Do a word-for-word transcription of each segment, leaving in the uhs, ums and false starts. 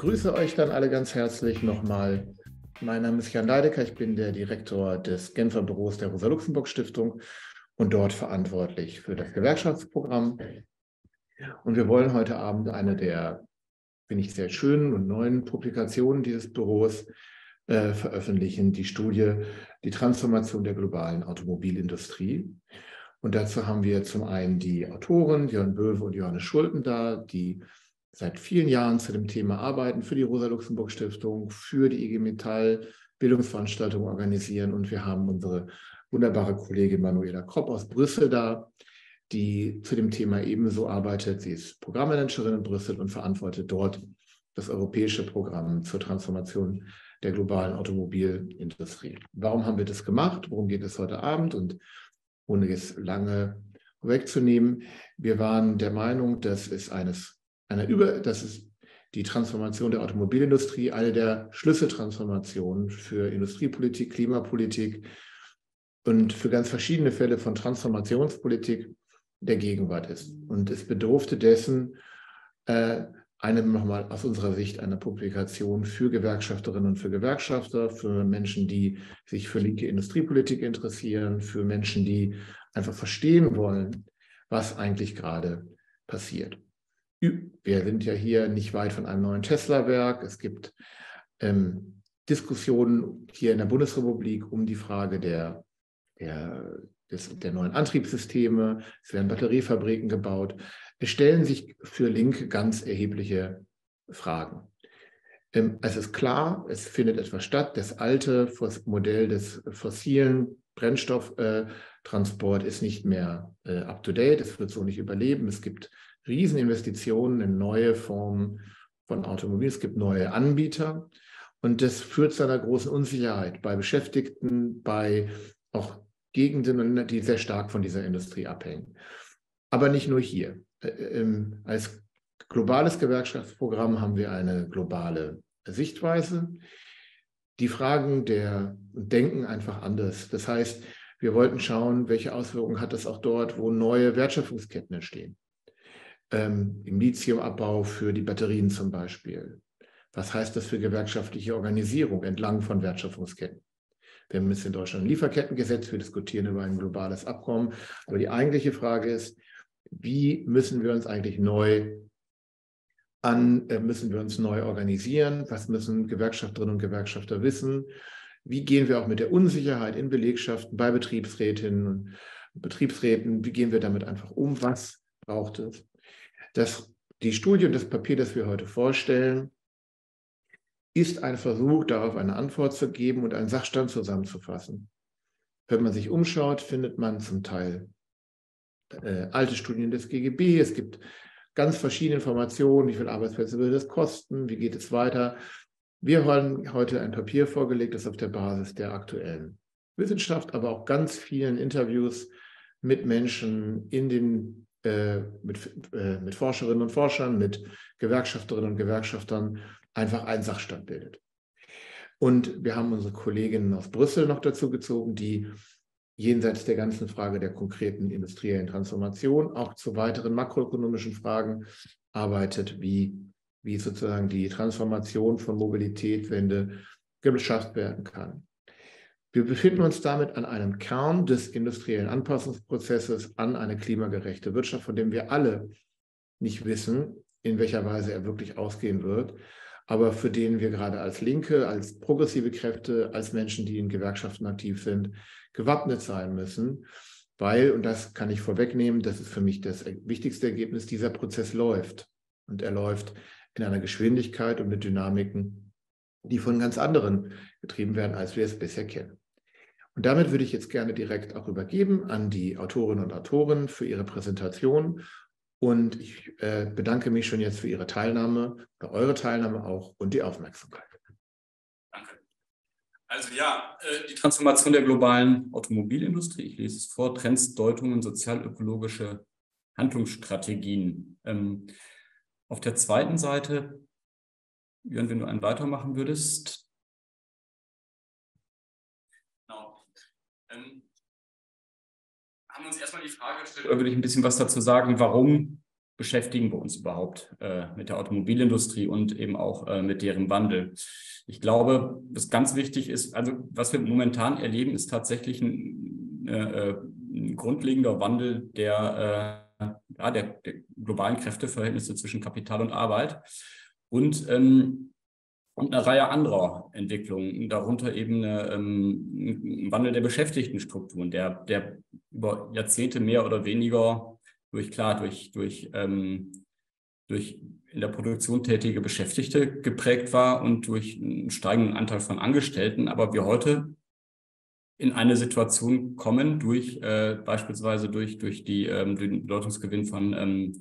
begrüße euch dann alle ganz herzlich nochmal. Mein Name ist Jan Leidecker, ich bin der Direktor des Genfer Büros der Rosa-Luxemburg-Stiftung und dort verantwortlich für das Gewerkschaftsprogramm. Und wir wollen heute Abend eine der, finde ich, sehr schönen und neuen Publikationen dieses Büros äh, veröffentlichen, die Studie Die Transformation der globalen Automobilindustrie. Und dazu haben wir zum einen die Autoren Jörn Böwe und Johannes Schulten da, die seit vielen Jahren zu dem Thema arbeiten, für die Rosa-Luxemburg-Stiftung, für die I G Metall Bildungsveranstaltungen organisieren. Und wir haben unsere wunderbare Kollegin Manuela Kropp aus Brüssel da, die zu dem Thema ebenso arbeitet. Sie ist Programmmanagerin in Brüssel und verantwortet dort das europäische Programm zur Transformation der globalen Automobilindustrie. Warum haben wir das gemacht? Worum geht es heute Abend? Und ohne es lange wegzunehmen, wir waren der Meinung, dass es eines Eine Über, das ist die Transformation der Automobilindustrie, eine der Schlüsseltransformationen für Industriepolitik, Klimapolitik und für ganz verschiedene Fälle von Transformationspolitik der Gegenwart ist. Und es bedurfte dessen, äh, eine nochmal aus unserer Sicht eine Publikation für Gewerkschafterinnen und für Gewerkschafter, für Menschen, die sich für linke Industriepolitik interessieren, für Menschen, die einfach verstehen wollen, was eigentlich gerade passiert. Wir sind ja hier nicht weit von einem neuen Tesla-Werk. Es gibt ähm, Diskussionen hier in der Bundesrepublik um die Frage der, der, des, der neuen Antriebssysteme. Es werden Batteriefabriken gebaut. Es stellen sich für Linke ganz erhebliche Fragen. Ähm, es ist klar, es findet etwas statt. Das alte Modell des fossilen Brennstofftransport ist nicht mehr äh, up-to-date. Es wird so nicht überleben. Es gibt Rieseninvestitionen in neue Formen von Automobilen. Es gibt neue Anbieter und das führt zu einer großen Unsicherheit bei Beschäftigten, bei auch Gegenden, die sehr stark von dieser Industrie abhängen. Aber nicht nur hier. Als globales Gewerkschaftsprogramm haben wir eine globale Sichtweise. Die Fragen der denken einfach anders. Das heißt, wir wollten schauen, welche Auswirkungen hat es auch dort, wo neue Wertschöpfungsketten entstehen. Ähm, im Lithiumabbau für die Batterien zum Beispiel. Was heißt das für gewerkschaftliche Organisierung entlang von Wertschöpfungsketten? Wir haben jetzt in Deutschland ein Lieferkettengesetz, wir diskutieren über ein globales Abkommen. Aber die eigentliche Frage ist, wie müssen wir uns eigentlich neu an, äh, müssen wir uns neu organisieren? Was müssen Gewerkschafterinnen und Gewerkschafter wissen? Wie gehen wir auch mit der Unsicherheit in Belegschaften, bei Betriebsrätinnen und Betriebsräten, wie gehen wir damit einfach um? Was braucht es? Das, die Studie und das Papier, das wir heute vorstellen, ist ein Versuch, darauf eine Antwort zu geben und einen Sachstand zusammenzufassen. Wenn man sich umschaut, findet man zum Teil äh, alte Studien des G G B. Es gibt ganz verschiedene Informationen, wie viele Arbeitsplätze würde das kosten, wie geht es weiter. Wir haben heute ein Papier vorgelegt, das auf der Basis der aktuellen Wissenschaft, aber auch ganz vielen Interviews mit Menschen in den Mit, äh, mit Forscherinnen und Forschern, mit Gewerkschafterinnen und Gewerkschaftern einfach einen Sachstand bildet. Und wir haben unsere Kolleginnen aus Brüssel noch dazu gezogen, die jenseits der ganzen Frage der konkreten industriellen Transformation auch zu weiteren makroökonomischen Fragen arbeitet, wie, wie sozusagen die Transformation von Mobilität, Wende geschafft werden kann. Wir befinden uns damit an einem Kern des industriellen Anpassungsprozesses an eine klimagerechte Wirtschaft, von dem wir alle nicht wissen, in welcher Weise er wirklich ausgehen wird, aber für den wir gerade als Linke, als progressive Kräfte, als Menschen, die in Gewerkschaften aktiv sind, gewappnet sein müssen, weil, und das kann ich vorwegnehmen, das ist für mich das wichtigste Ergebnis, dieser Prozess läuft. Und er läuft in einer Geschwindigkeit und mit Dynamiken, die von ganz anderen getrieben werden, als wir es bisher kennen. Und damit würde ich jetzt gerne direkt auch übergeben an die Autorinnen und Autoren für ihre Präsentation. Und ich äh, bedanke mich schon jetzt für Ihre Teilnahme oder eure Teilnahme auch und die Aufmerksamkeit. Danke. Also ja, äh, die Transformation der globalen Automobilindustrie, ich lese es vor, Trends, Deutungen, sozialökologische Handlungsstrategien. Ähm, auf der zweiten Seite, Jörn, wenn du einen weitermachen würdest. Ähm, haben uns erstmal die Frage gestellt, oder würde ich ein bisschen was dazu sagen, warum beschäftigen wir uns überhaupt äh, mit der Automobilindustrie und eben auch äh, mit deren Wandel? Ich glaube, was ganz wichtig ist, also was wir momentan erleben, ist tatsächlich ein, äh, ein grundlegender Wandel der, äh, ja, der, der globalen Kräfteverhältnisse zwischen Kapital und Arbeit und ähm, Und eine Reihe anderer Entwicklungen, darunter eben eine, ähm, ein Wandel der Beschäftigtenstrukturen, der, der über Jahrzehnte mehr oder weniger durch, klar, durch, durch, ähm, durch in der Produktion tätige Beschäftigte geprägt war und durch einen steigenden Anteil von Angestellten, aber wir heute in eine Situation kommen, durch äh, beispielsweise durch, durch die, ähm, den Bedeutungsgewinn von ähm,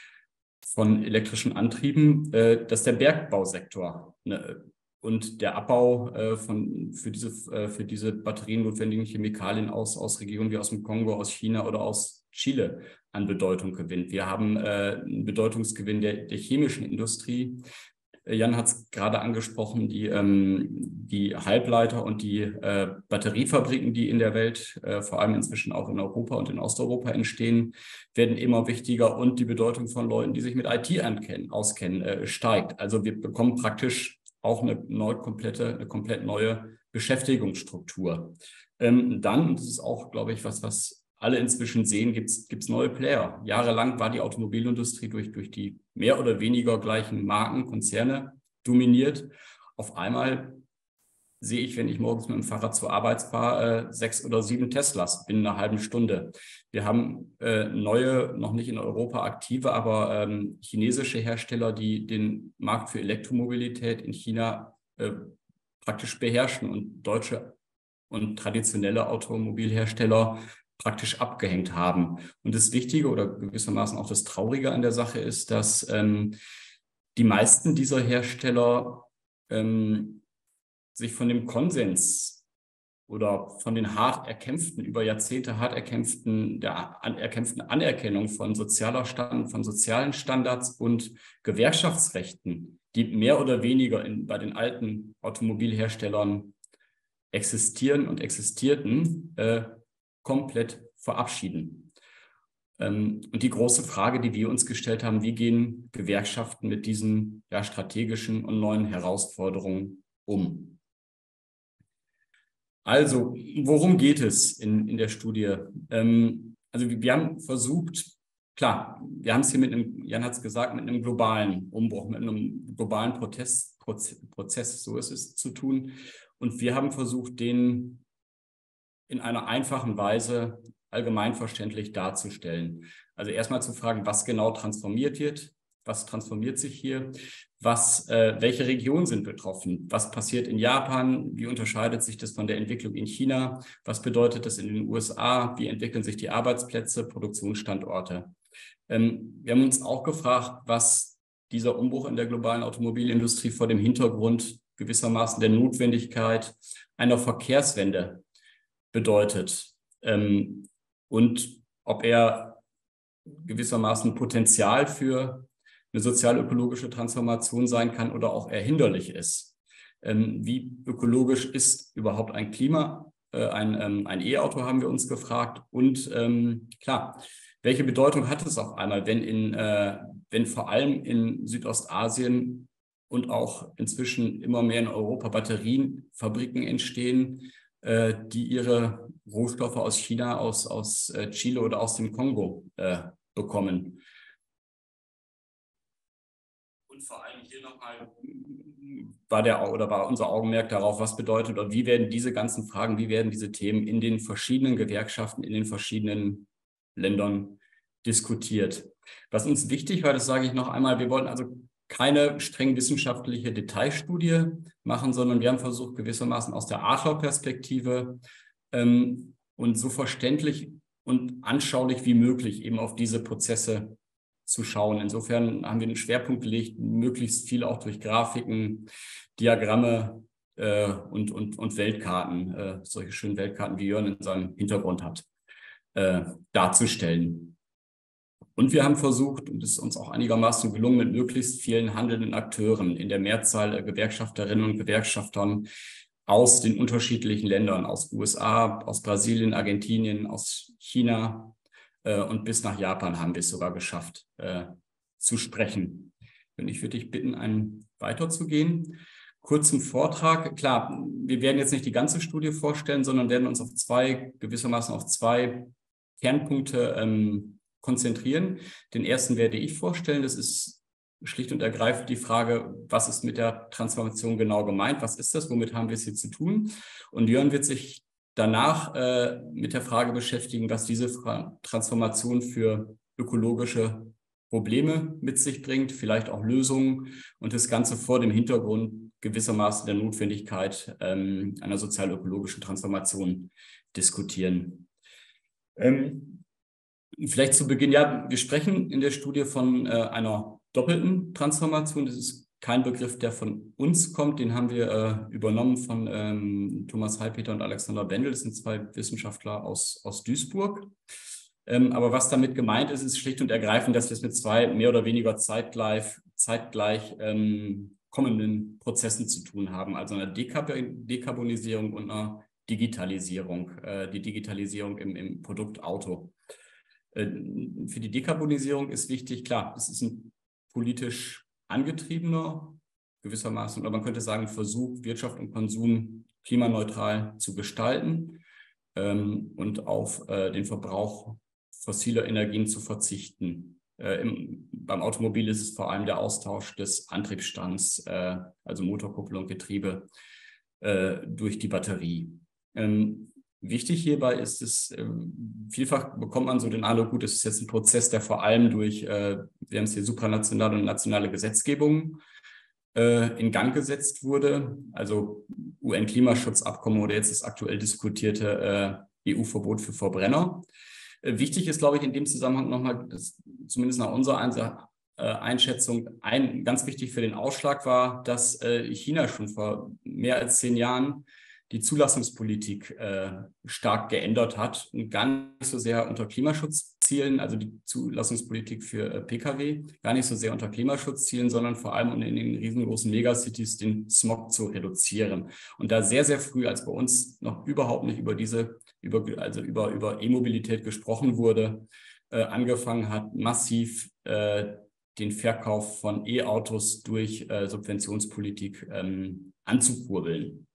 von elektrischen Antrieben, äh, dass der Bergbausektor ne, und der Abbau äh, von, für, diese, äh, für diese Batterien notwendigen Chemikalien aus, aus Regionen wie aus dem Kongo, aus China oder aus Chile an Bedeutung gewinnt. Wir haben äh, einen Bedeutungsgewinn der, der chemischen Industrie. Jan hat es gerade angesprochen, die, ähm, die Halbleiter und die äh, Batteriefabriken, die in der Welt, äh, vor allem inzwischen auch in Europa und in Osteuropa entstehen, werden immer wichtiger und die Bedeutung von Leuten, die sich mit I T ankennen, auskennen, äh, steigt. Also wir bekommen praktisch auch eine, neu, komplette, eine komplett neue Beschäftigungsstruktur. Ähm, dann, und das ist auch, glaube ich, was, was alle inzwischen sehen, gibt es neue Player. Jahrelang war die Automobilindustrie durch, durch die mehr oder weniger gleichen Marken, Konzerne dominiert. Auf einmal sehe ich, wenn ich morgens mit dem Fahrrad zur Arbeit fahre, äh, sechs oder sieben Teslas binnen einer halben Stunde. Wir haben äh, neue, noch nicht in Europa aktive, aber ähm, chinesische Hersteller, die den Markt für Elektromobilität in China äh, praktisch beherrschen und deutsche und traditionelle Automobilhersteller praktisch abgehängt haben. Und das Wichtige oder gewissermaßen auch das Traurige an der Sache ist, dass ähm, die meisten dieser Hersteller ähm, sich von dem Konsens oder von den hart erkämpften, über Jahrzehnte hart erkämpften, der an, erkämpften Anerkennung von sozialer Stand, von sozialen Standards und Gewerkschaftsrechten, die mehr oder weniger in, bei den alten Automobilherstellern existieren und existierten, äh, komplett verabschieden. Ähm, und die große Frage, die wir uns gestellt haben, wie gehen Gewerkschaften mit diesen ja, strategischen und neuen Herausforderungen um? Also, worum geht es in, in der Studie? Ähm, also wir, wir haben versucht, klar, wir haben es hier mit einem, Jan hat es gesagt, mit einem globalen Umbruch, mit einem globalen Protest, Prozess, Prozess, so ist es, zu tun. Und wir haben versucht, den in einer einfachen Weise allgemeinverständlich darzustellen. Also erstmal zu fragen, was genau transformiert wird, was transformiert sich hier, was, äh, welche Regionen sind betroffen, was passiert in Japan, wie unterscheidet sich das von der Entwicklung in China, was bedeutet das in den U S A, wie entwickeln sich die Arbeitsplätze, Produktionsstandorte. Ähm, wir haben uns auch gefragt, was dieser Umbruch in der globalen Automobilindustrie vor dem Hintergrund gewissermaßen der Notwendigkeit einer Verkehrswende bedeutet ähm, und ob er gewissermaßen Potenzial für eine sozial-ökologische Transformation sein kann oder auch eher hinderlich ist. Ähm, wie ökologisch ist überhaupt ein Klima, äh, ein, ähm, ein E-Auto, haben wir uns gefragt. Und ähm, klar, welche Bedeutung hat es auf einmal, wenn, in, äh, wenn vor allem in Südostasien und auch inzwischen immer mehr in Europa Batterienfabriken entstehen, die ihre Rohstoffe aus China, aus, aus äh, Chile oder aus dem Kongo äh, bekommen. Und vor allem hier nochmal war der oder war unser Augenmerk darauf, was bedeutet oder wie werden diese ganzen Fragen, wie werden diese Themen in den verschiedenen Gewerkschaften, in den verschiedenen Ländern diskutiert. Was uns wichtig war, das sage ich noch einmal, wir wollten also keine streng wissenschaftliche Detailstudie machen, sondern wir haben versucht, gewissermaßen aus der Adler-Perspektive ähm, und so verständlich und anschaulich wie möglich eben auf diese Prozesse zu schauen. Insofern haben wir den Schwerpunkt gelegt, möglichst viel auch durch Grafiken, Diagramme äh, und, und, und Weltkarten, äh, solche schönen Weltkarten, wie Jörn in seinem Hintergrund hat, äh, darzustellen. Und wir haben versucht, und es ist uns auch einigermaßen gelungen, mit möglichst vielen handelnden Akteuren in der Mehrzahl äh, Gewerkschafterinnen und Gewerkschaftern aus den unterschiedlichen Ländern, aus U S A, aus Brasilien, Argentinien, aus China äh, und bis nach Japan haben wir es sogar geschafft, äh, zu sprechen. Und ich würde dich bitten, einen weiterzugehen. Kurzen Vortrag. Klar, wir werden jetzt nicht die ganze Studie vorstellen, sondern werden uns auf zwei, gewissermaßen auf zwei Kernpunkte ähm, konzentrieren. Den ersten werde ich vorstellen. Das ist schlicht und ergreifend die Frage, was ist mit der Transformation genau gemeint? Was ist das? Womit haben wir es hier zu tun? Und Jörn wird sich danach äh, mit der Frage beschäftigen, was diese Transformation für ökologische Probleme mit sich bringt, vielleicht auch Lösungen und das Ganze vor dem Hintergrund gewissermaßen der Notwendigkeit ähm, einer sozial-ökologischen Transformation diskutieren. Ähm, vielleicht zu Beginn, ja, wir sprechen in der Studie von äh, einer doppelten Transformation. Das ist kein Begriff, der von uns kommt, den haben wir äh, übernommen von ähm, Thomas Heilpeter und Alexander Bendel, das sind zwei Wissenschaftler aus, aus Duisburg. Ähm, aber was damit gemeint ist, ist schlicht und ergreifend, dass wir es mit zwei mehr oder weniger zeitgleich, zeitgleich ähm, kommenden Prozessen zu tun haben, also einer Dekab- Dekarbonisierung und einer Digitalisierung, äh, die Digitalisierung im, im Produkt Auto. Äh, für die Dekarbonisierung ist wichtig, klar, es ist ein politisch angetriebener, gewissermaßen, oder man könnte sagen, Versuch, Wirtschaft und Konsum klimaneutral zu gestalten ähm, und auf äh, den Verbrauch fossiler Energien zu verzichten. Äh, im, beim Automobil ist es vor allem der Austausch des Antriebsstands, äh, also Motorkupplung, Getriebe, äh, durch die Batterie. Ähm, wichtig hierbei ist es, äh, vielfach bekommt man so den Eindruck, gut, das ist jetzt ein Prozess, der vor allem durch, äh, wir haben es hier supranationale und nationale Gesetzgebung äh, in Gang gesetzt wurde, also U N-Klimaschutzabkommen oder jetzt das aktuell diskutierte äh, E U-Verbot für Verbrenner. Wichtig ist, glaube ich, in dem Zusammenhang nochmal, dass zumindest nach unserer Einschätzung, ein ganz wichtig für den Ausschlag war, dass China schon vor mehr als zehn Jahren die Zulassungspolitik äh, stark geändert hat und gar nicht so sehr unter Klimaschutzzielen, also die Zulassungspolitik für äh, Pkw, gar nicht so sehr unter Klimaschutzzielen, sondern vor allem in den riesengroßen Megacities den Smog zu reduzieren. Und da sehr, sehr früh, als bei uns noch überhaupt nicht über diese, über, also über, über E-Mobilität gesprochen wurde, äh, angefangen hat, massiv äh, den Verkauf von E-Autos durch äh, Subventionspolitik ähm, anzukurbeln.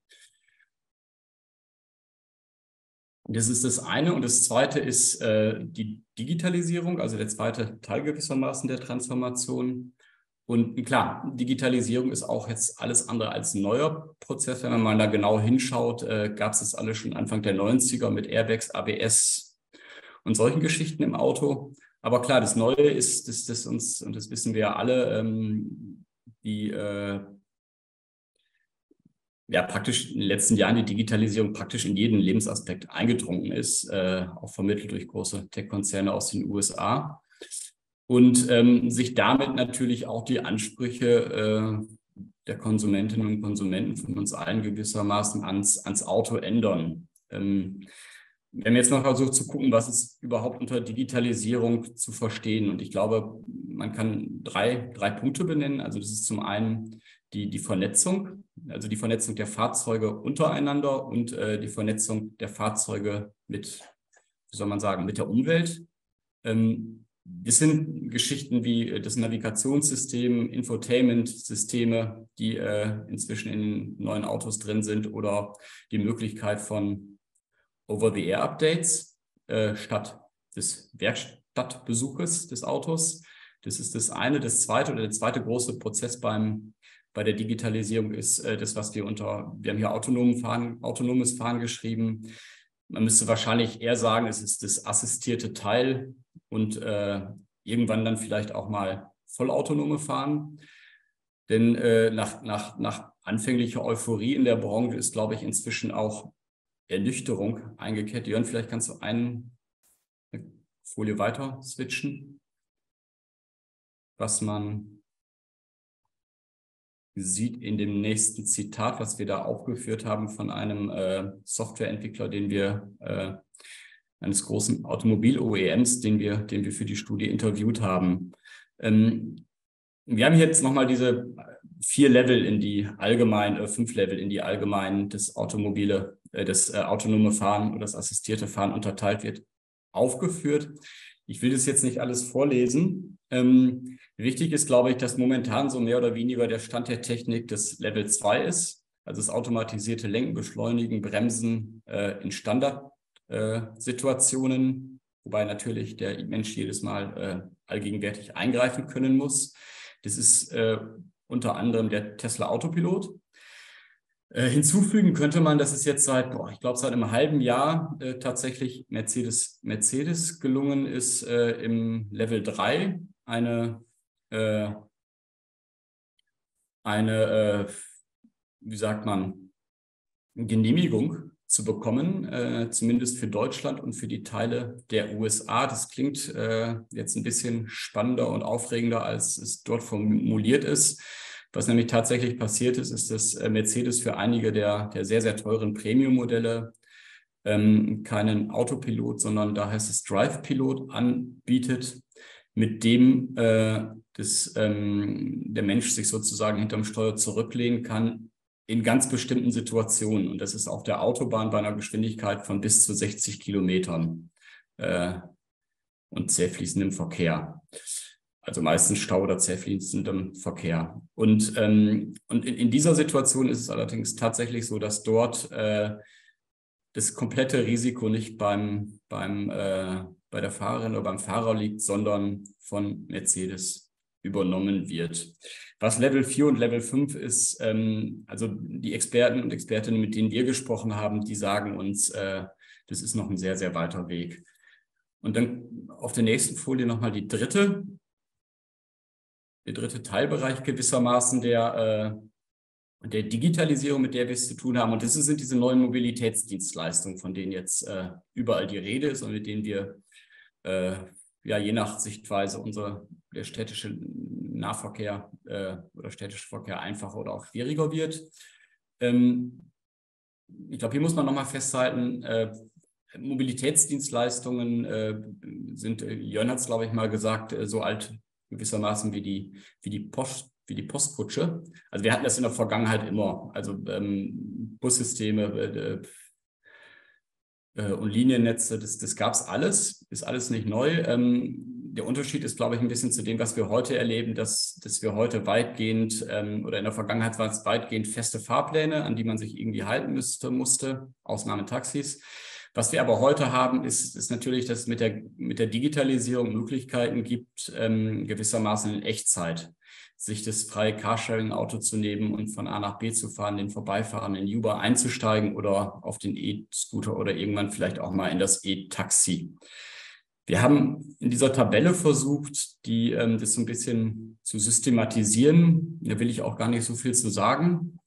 Das ist das eine. Und das zweite ist äh, die Digitalisierung, also der zweite Teil gewissermaßen der Transformation. Und klar, Digitalisierung ist auch jetzt alles andere als ein neuer Prozess. Wenn man mal da genau hinschaut, äh, gab es das alles schon Anfang der neunziger mit Airbags, A B S und solchen Geschichten im Auto. Aber klar, das Neue ist, dass das uns, und das wissen wir ja alle, ähm, die äh, ja praktisch in den letzten Jahren die Digitalisierung praktisch in jeden Lebensaspekt eingedrungen ist, äh, auch vermittelt durch große Tech-Konzerne aus den U S A. Und ähm, sich damit natürlich auch die Ansprüche äh, der Konsumentinnen und Konsumenten von uns allen gewissermaßen ans, ans Auto ändern. Ähm, wenn wir jetzt noch versuchen zu gucken, was ist überhaupt unter Digitalisierung zu verstehen. Und ich glaube, man kann drei, drei Punkte benennen. Also das ist zum einen die, die Vernetzung, also die Vernetzung der Fahrzeuge untereinander und äh, die Vernetzung der Fahrzeuge mit, wie soll man sagen, mit der Umwelt. Ähm, das sind Geschichten wie das Navigationssystem, Infotainment-Systeme, die äh, inzwischen in den neuen Autos drin sind, oder die Möglichkeit von Over-the-Air-Updates äh, statt des Werkstattbesuches des Autos. Das ist das eine. Das zweite oder der zweite große Prozess beim, bei der Digitalisierung ist äh, das, was wir unter, wir haben hier autonomen Fahren, autonomes Fahren geschrieben. Man müsste wahrscheinlich eher sagen, es ist das assistierte Teil und äh, irgendwann dann vielleicht auch mal vollautonome Fahren. Denn äh, nach, nach, nach anfänglicher Euphorie in der Branche ist, glaube ich, inzwischen auch Ernüchterung eingekehrt. Jörn, vielleicht kannst du eine Folie weiter switchen, was man sieht in dem nächsten Zitat, was wir da aufgeführt haben von einem äh, Softwareentwickler, den wir, äh, eines großen Automobil-O E Ms, den wir, den wir für die Studie interviewt haben. Ähm, wir haben jetzt nochmal diese vier Level in die allgemein, äh, fünf Level in die allgemein das automobile, äh, das äh, autonome Fahren oder das assistierte Fahren unterteilt wird, aufgeführt. Ich will das jetzt nicht alles vorlesen. Ähm, wichtig ist, glaube ich, dass momentan so mehr oder weniger der Stand der Technik das Level zwei ist, also das automatisierte Lenken, Beschleunigen, Bremsen äh, in Standardsituationen, äh, wobei natürlich der Mensch jedes Mal äh, allgegenwärtig eingreifen können muss. Das ist äh, unter anderem der Tesla Autopilot. Äh, hinzufügen könnte man, dass es jetzt seit, boah, ich glaube, seit einem halben Jahr äh, tatsächlich Mercedes, Mercedes gelungen ist, äh, im Level drei eine, äh, eine äh, wie sagt man, Genehmigung zu bekommen, äh, zumindest für Deutschland und für die Teile der U S A. Das klingt äh, jetzt ein bisschen spannender und aufregender, als es dort formuliert ist. Was nämlich tatsächlich passiert ist, ist, dass Mercedes für einige der, der sehr, sehr teuren Premium-Modelle ähm, keinen Autopilot, sondern da heißt es Drive-Pilot anbietet, mit dem äh, das, ähm, der Mensch sich sozusagen hinterm Steuer zurücklehnen kann in ganz bestimmten Situationen. Und das ist auf der Autobahn bei einer Geschwindigkeit von bis zu sechzig Kilometern äh, und zäh fließendem Verkehr. Also meistens Stau oder zäh fließendem Verkehr. Und, ähm, und in, in dieser Situation ist es allerdings tatsächlich so, dass dort äh, das komplette Risiko nicht beim, beim, äh, bei der Fahrerin oder beim Fahrer liegt, sondern von Mercedes übernommen wird. Was Level vier und Level fünf ist, ähm, also die Experten und Expertinnen, mit denen wir gesprochen haben, die sagen uns, äh, das ist noch ein sehr, sehr weiter Weg. Und dann auf der nächsten Folie nochmal die dritte, der dritte Teilbereich gewissermaßen der, äh, der Digitalisierung, mit der wir es zu tun haben. Und das sind diese neuen Mobilitätsdienstleistungen, von denen jetzt äh, überall die Rede ist und mit denen wir äh, ja je nach Sichtweise unser der städtische Nahverkehr äh, oder städtische Verkehr einfacher oder auch schwieriger wird. Ähm, ich glaube, hier muss man nochmal festhalten, äh, Mobilitätsdienstleistungen äh, sind, äh, Jörn hat es, glaube ich, mal gesagt, äh, so alt gewissermaßen wie die, wie die Post, wie die Postkutsche. Also wir hatten das in der Vergangenheit immer. Also ähm, Bussysteme äh, äh, und Liniennetze, das, das gab es alles, ist alles nicht neu. Ähm, der Unterschied ist, glaube ich, ein bisschen zu dem, was wir heute erleben, dass, dass wir heute weitgehend ähm, oder in der Vergangenheit waren es weitgehend feste Fahrpläne, an die man sich irgendwie halten müsste, musste, Ausnahme Taxis. Was wir aber heute haben, ist, ist natürlich, dass es mit der, mit der Digitalisierung Möglichkeiten gibt, ähm, gewissermaßen in Echtzeit sich das freie Carsharing-Auto zu nehmen und von A nach B zu fahren, den vorbeifahrenden Uber einzusteigen oder auf den E-Scooter oder irgendwann vielleicht auch mal in das E-Taxi. Wir haben in dieser Tabelle versucht, die, ähm, das so ein bisschen zu systematisieren. Da will ich auch gar nicht so viel zu sagen.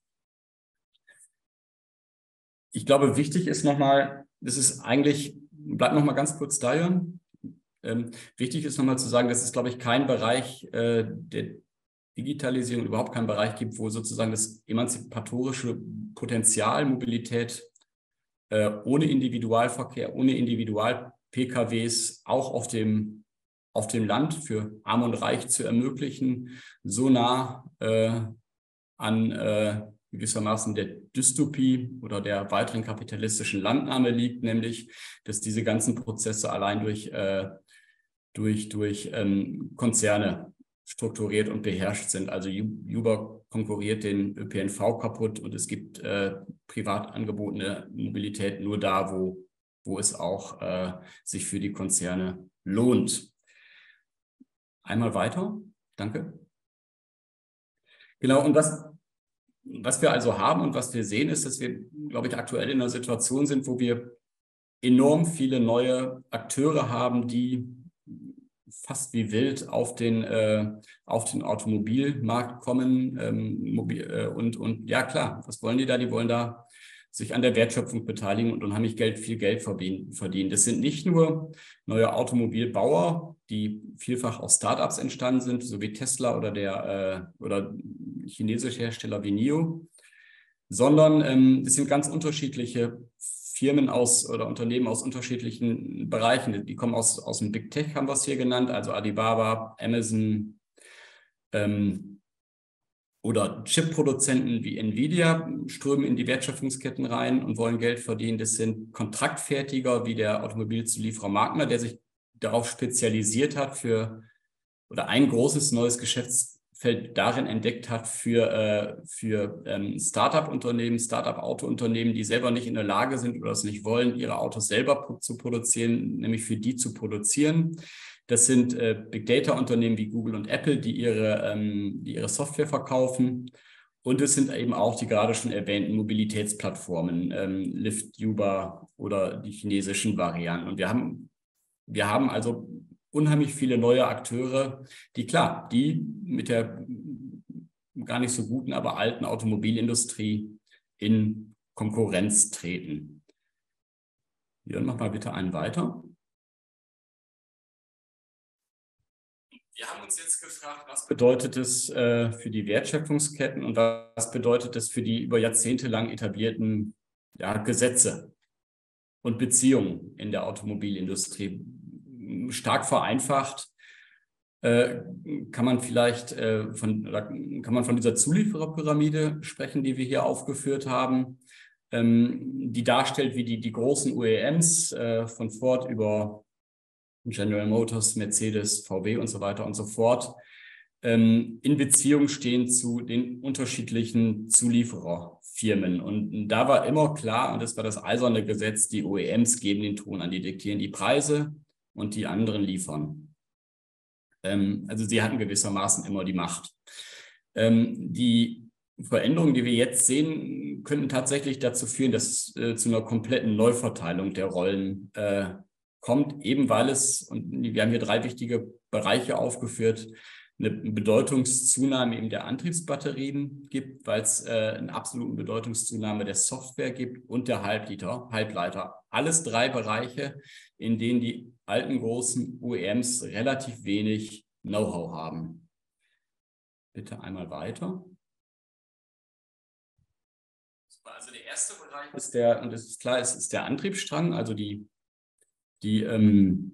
Ich glaube, wichtig ist nochmal, das ist eigentlich, bleib nochmal ganz kurz da, Jörn. Ähm, wichtig ist nochmal zu sagen, dass es, glaube ich, kein Bereich äh, der Digitalisierung, überhaupt keinen Bereich gibt, wo sozusagen das emanzipatorische Potenzial Mobilität äh, ohne Individualverkehr, ohne Individual-P K Ws auch auf dem, auf dem Land für Arm und Reich zu ermöglichen, so nah äh, an äh, gewissermaßen der Dystopie oder der weiteren kapitalistischen Landnahme liegt, nämlich, dass diese ganzen Prozesse allein durch, äh, durch, durch ähm, Konzerne strukturiert und beherrscht sind. Also Uber konkurriert den Ö P N V kaputt und es gibt äh, privat angebotene Mobilität nur da, wo, wo es auch äh, sich für die Konzerne lohnt. Einmal weiter. Danke. Genau, und was, was wir also haben und was wir sehen, ist, dass wir, glaube ich, aktuell in einer Situation sind, wo wir enorm viele neue Akteure haben, die fast wie wild auf den, äh, auf den Automobilmarkt kommen. Ähm, mobil, äh, und, und ja, klar, was wollen die da? Die wollen da sich an der Wertschöpfung beteiligen und unheimlich Geld, viel Geld verdienen. Das sind nicht nur neue Automobilbauer, die vielfach aus Startups entstanden sind, so wie Tesla oder der äh, oder chinesische Hersteller wie N I O, sondern ähm, das sind ganz unterschiedliche Firmen aus oder Unternehmen aus unterschiedlichen Bereichen. Die kommen aus, aus dem Big Tech, haben wir es hier genannt, also Alibaba, Amazon ähm, oder Chip-Produzenten wie Nvidia strömen in die Wertschöpfungsketten rein und wollen Geld verdienen. Das sind Kontraktfertiger wie der Automobilzulieferer Magna, der sich darauf spezialisiert hat für, oder ein großes neues Geschäftsfeld darin entdeckt hat für, äh, für ähm, Start-up-Unternehmen, Start-up-Auto-Unternehmen, die selber nicht in der Lage sind oder es nicht wollen, ihre Autos selber pro- zu produzieren, nämlich für die zu produzieren. Das sind äh, Big-Data-Unternehmen wie Google und Apple, die ihre, ähm, die ihre Software verkaufen. Und es sind eben auch die gerade schon erwähnten Mobilitätsplattformen, ähm, Lyft, Uber oder die chinesischen Varianten. Und wir haben, wir haben also unheimlich viele neue Akteure, die klar, die mit der gar nicht so guten, aber alten Automobilindustrie in Konkurrenz treten. Jörn, mach mal bitte einen weiter. Wir haben uns jetzt gefragt, was bedeutet es äh, für die Wertschöpfungsketten und was bedeutet es für die über Jahrzehnte lang etablierten ja, Gesetze und Beziehungen in der Automobilindustrie. Stark vereinfacht äh, kann man vielleicht äh, von, oder kann man von dieser Zuliefererpyramide sprechen, die wir hier aufgeführt haben, ähm, die darstellt, wie die, die großen O E Ms äh, von Ford über General Motors, Mercedes, V W und so weiter und so fort, ähm, in Beziehung stehen zu den unterschiedlichen Zuliefererfirmen. Und da war immer klar, und das war das eiserne Gesetz, die O E Ms geben den Ton an, die diktieren die Preise und die anderen liefern. Ähm, also sie hatten gewissermaßen immer die Macht. Ähm, die Veränderungen, die wir jetzt sehen, könnten tatsächlich dazu führen, dass es äh, zu einer kompletten Neuverteilung der Rollen äh, kommt, eben weil es, und wir haben hier drei wichtige Bereiche aufgeführt, eine Bedeutungszunahme eben der Antriebsbatterien gibt, weil es äh, eine absolute Bedeutungszunahme der Software gibt und der Halbleiter, Halbleiter. Alles drei Bereiche, in denen die alten großen O E Ms relativ wenig Know-how haben. Bitte einmal weiter. Also der erste Bereich ist der, und es ist klar, es ist der Antriebsstrang, also die Die, ähm,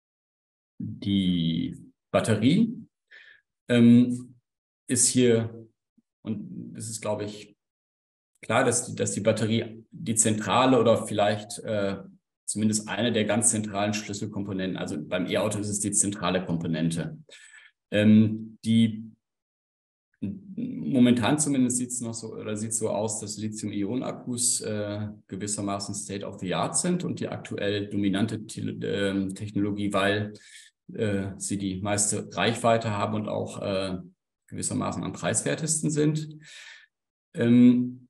die Batterie ähm, ist hier, und es ist, glaube ich, klar, dass die, dass die Batterie die zentrale oder vielleicht äh, zumindest eine der ganz zentralen Schlüsselkomponenten, also beim E-Auto ist es die zentrale Komponente. Ähm, die Momentan zumindest sieht es noch so oder sieht so aus, dass Lithium-Ionen-Akkus äh, gewissermaßen State of the Art sind und die aktuell dominante äh, Technologie, weil äh, sie die meiste Reichweite haben und auch äh, gewissermaßen am preiswertesten sind. Ähm,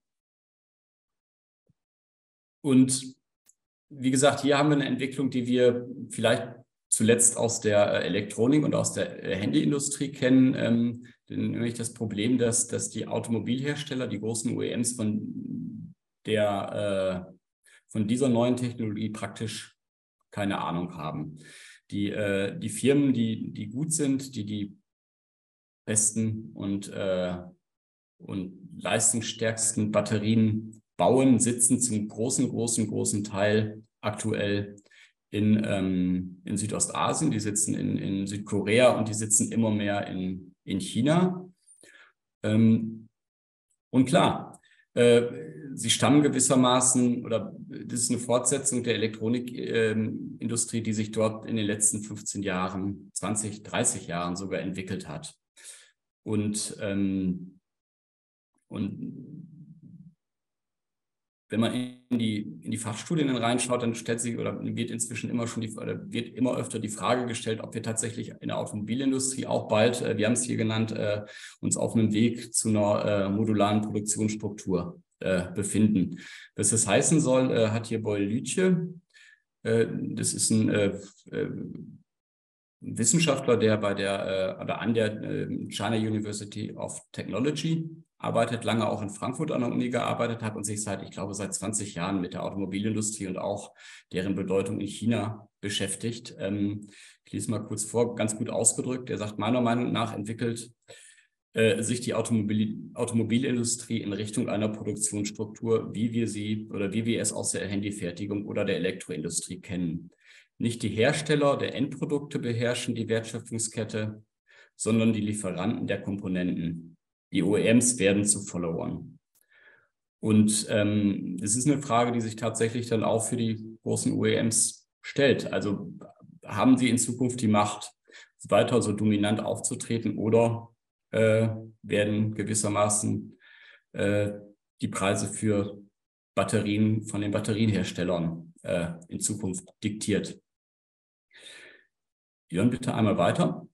und wie gesagt, hier haben wir eine Entwicklung, die wir vielleicht zuletzt aus der Elektronik und aus der Handyindustrie kennen, ähm, nämlich das Problem, dass, dass die Automobilhersteller, die großen O E Ms von, der, äh, von dieser neuen Technologie praktisch keine Ahnung haben. Die, äh, die Firmen, die, die gut sind, die die besten und, äh, und leistungsstärksten Batterien bauen, sitzen zum großen, großen, großen Teil aktuell in, ähm, in Südostasien, die sitzen in, in Südkorea und die sitzen immer mehr in, in China. Ähm, und klar, äh, sie stammen gewissermaßen, oder das ist eine Fortsetzung der Elektronikindustrie, äh, die sich dort in den letzten fünfzehn Jahren, zwanzig, dreißig Jahren sogar entwickelt hat. Und, ähm, und wenn man in die, in die Fachstudien reinschaut, dann stellt sich oder wird inzwischen immer schon die, oder wird immer öfter die Frage gestellt, ob wir tatsächlich in der Automobilindustrie auch bald, äh, wir haben es hier genannt, äh, uns auf einem Weg zu einer äh, modularen Produktionsstruktur äh, befinden. Was das heißen soll, äh, hat hier Boyle Lütje. Äh, das ist ein äh, äh, Wissenschaftler, der bei der, äh, oder an der äh, China University of Technology arbeitet, lange auch in Frankfurt an der Uni gearbeitet hat und sich seit, ich glaube, seit zwanzig Jahren mit der Automobilindustrie und auch deren Bedeutung in China beschäftigt. Ähm, ich lese mal kurz vor, ganz gut ausgedrückt. Er sagt, meiner Meinung nach entwickelt äh, sich die Automobil Automobilindustrie in Richtung einer Produktionsstruktur, wie wir sie oder wie wir es aus der Handyfertigung oder der Elektroindustrie kennen. Nicht die Hersteller der Endprodukte beherrschen die Wertschöpfungskette, sondern die Lieferanten der Komponenten. Die O E Ms werden zu Followern. Und ähm, das ist eine Frage, die sich tatsächlich dann auch für die großen O E Ms stellt. Also haben sie in Zukunft die Macht, weiter so dominant aufzutreten, oder äh, werden gewissermaßen äh, die Preise für Batterien von den Batterienherstellern äh, in Zukunft diktiert? Jörn, bitte einmal weiter.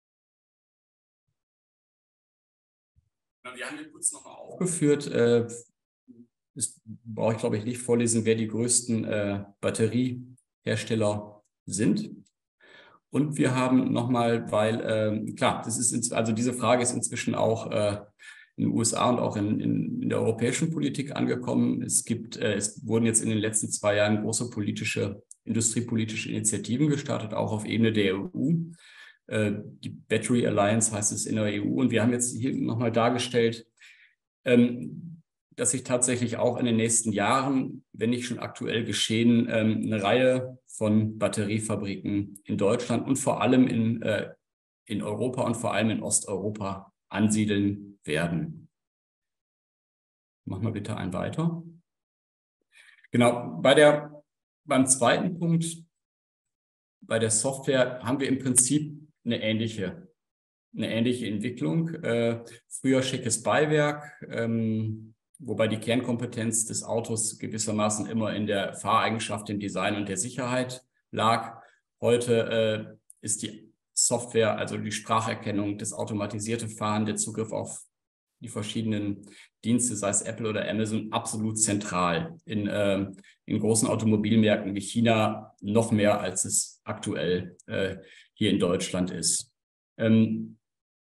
Wir haben hier kurz nochmal aufgeführt, äh, das brauche ich glaube ich nicht vorlesen, wer die größten äh, Batteriehersteller sind. Und wir haben nochmal, weil, äh, klar, das ist ins, also diese Frage ist inzwischen auch äh, in den U S A und auch in, in, in der europäischen Politik angekommen. Es gibt, äh, es wurden jetzt in den letzten zwei Jahren große politische, industriepolitische Initiativen gestartet, auch auf Ebene der E U. Äh, die Battery Alliance heißt es in der E U. Und wir haben jetzt hier nochmal dargestellt, ähm, dass sich tatsächlich auch in den nächsten Jahren, wenn nicht schon aktuell geschehen, ähm, eine Reihe von Batteriefabriken in Deutschland und vor allem in, äh, in Europa und vor allem in Osteuropa ansiedeln werden. Machen wir bitte einen weiter. Genau, bei der, beim zweiten Punkt, bei der Software, haben wir im Prinzip eine ähnliche, eine ähnliche Entwicklung. Äh, früher schickes Beiwerk, ähm, wobei die Kernkompetenz des Autos gewissermaßen immer in der Fahreigenschaft, dem Design und der Sicherheit lag. Heute äh, ist die Software, also die Spracherkennung, das automatisierte Fahren, der Zugriff auf die verschiedenen Dienste, sei es Apple oder Amazon, absolut zentral. In, äh, in großen Automobilmärkten wie China noch mehr, als es aktuell äh, hier in Deutschland ist. Ähm,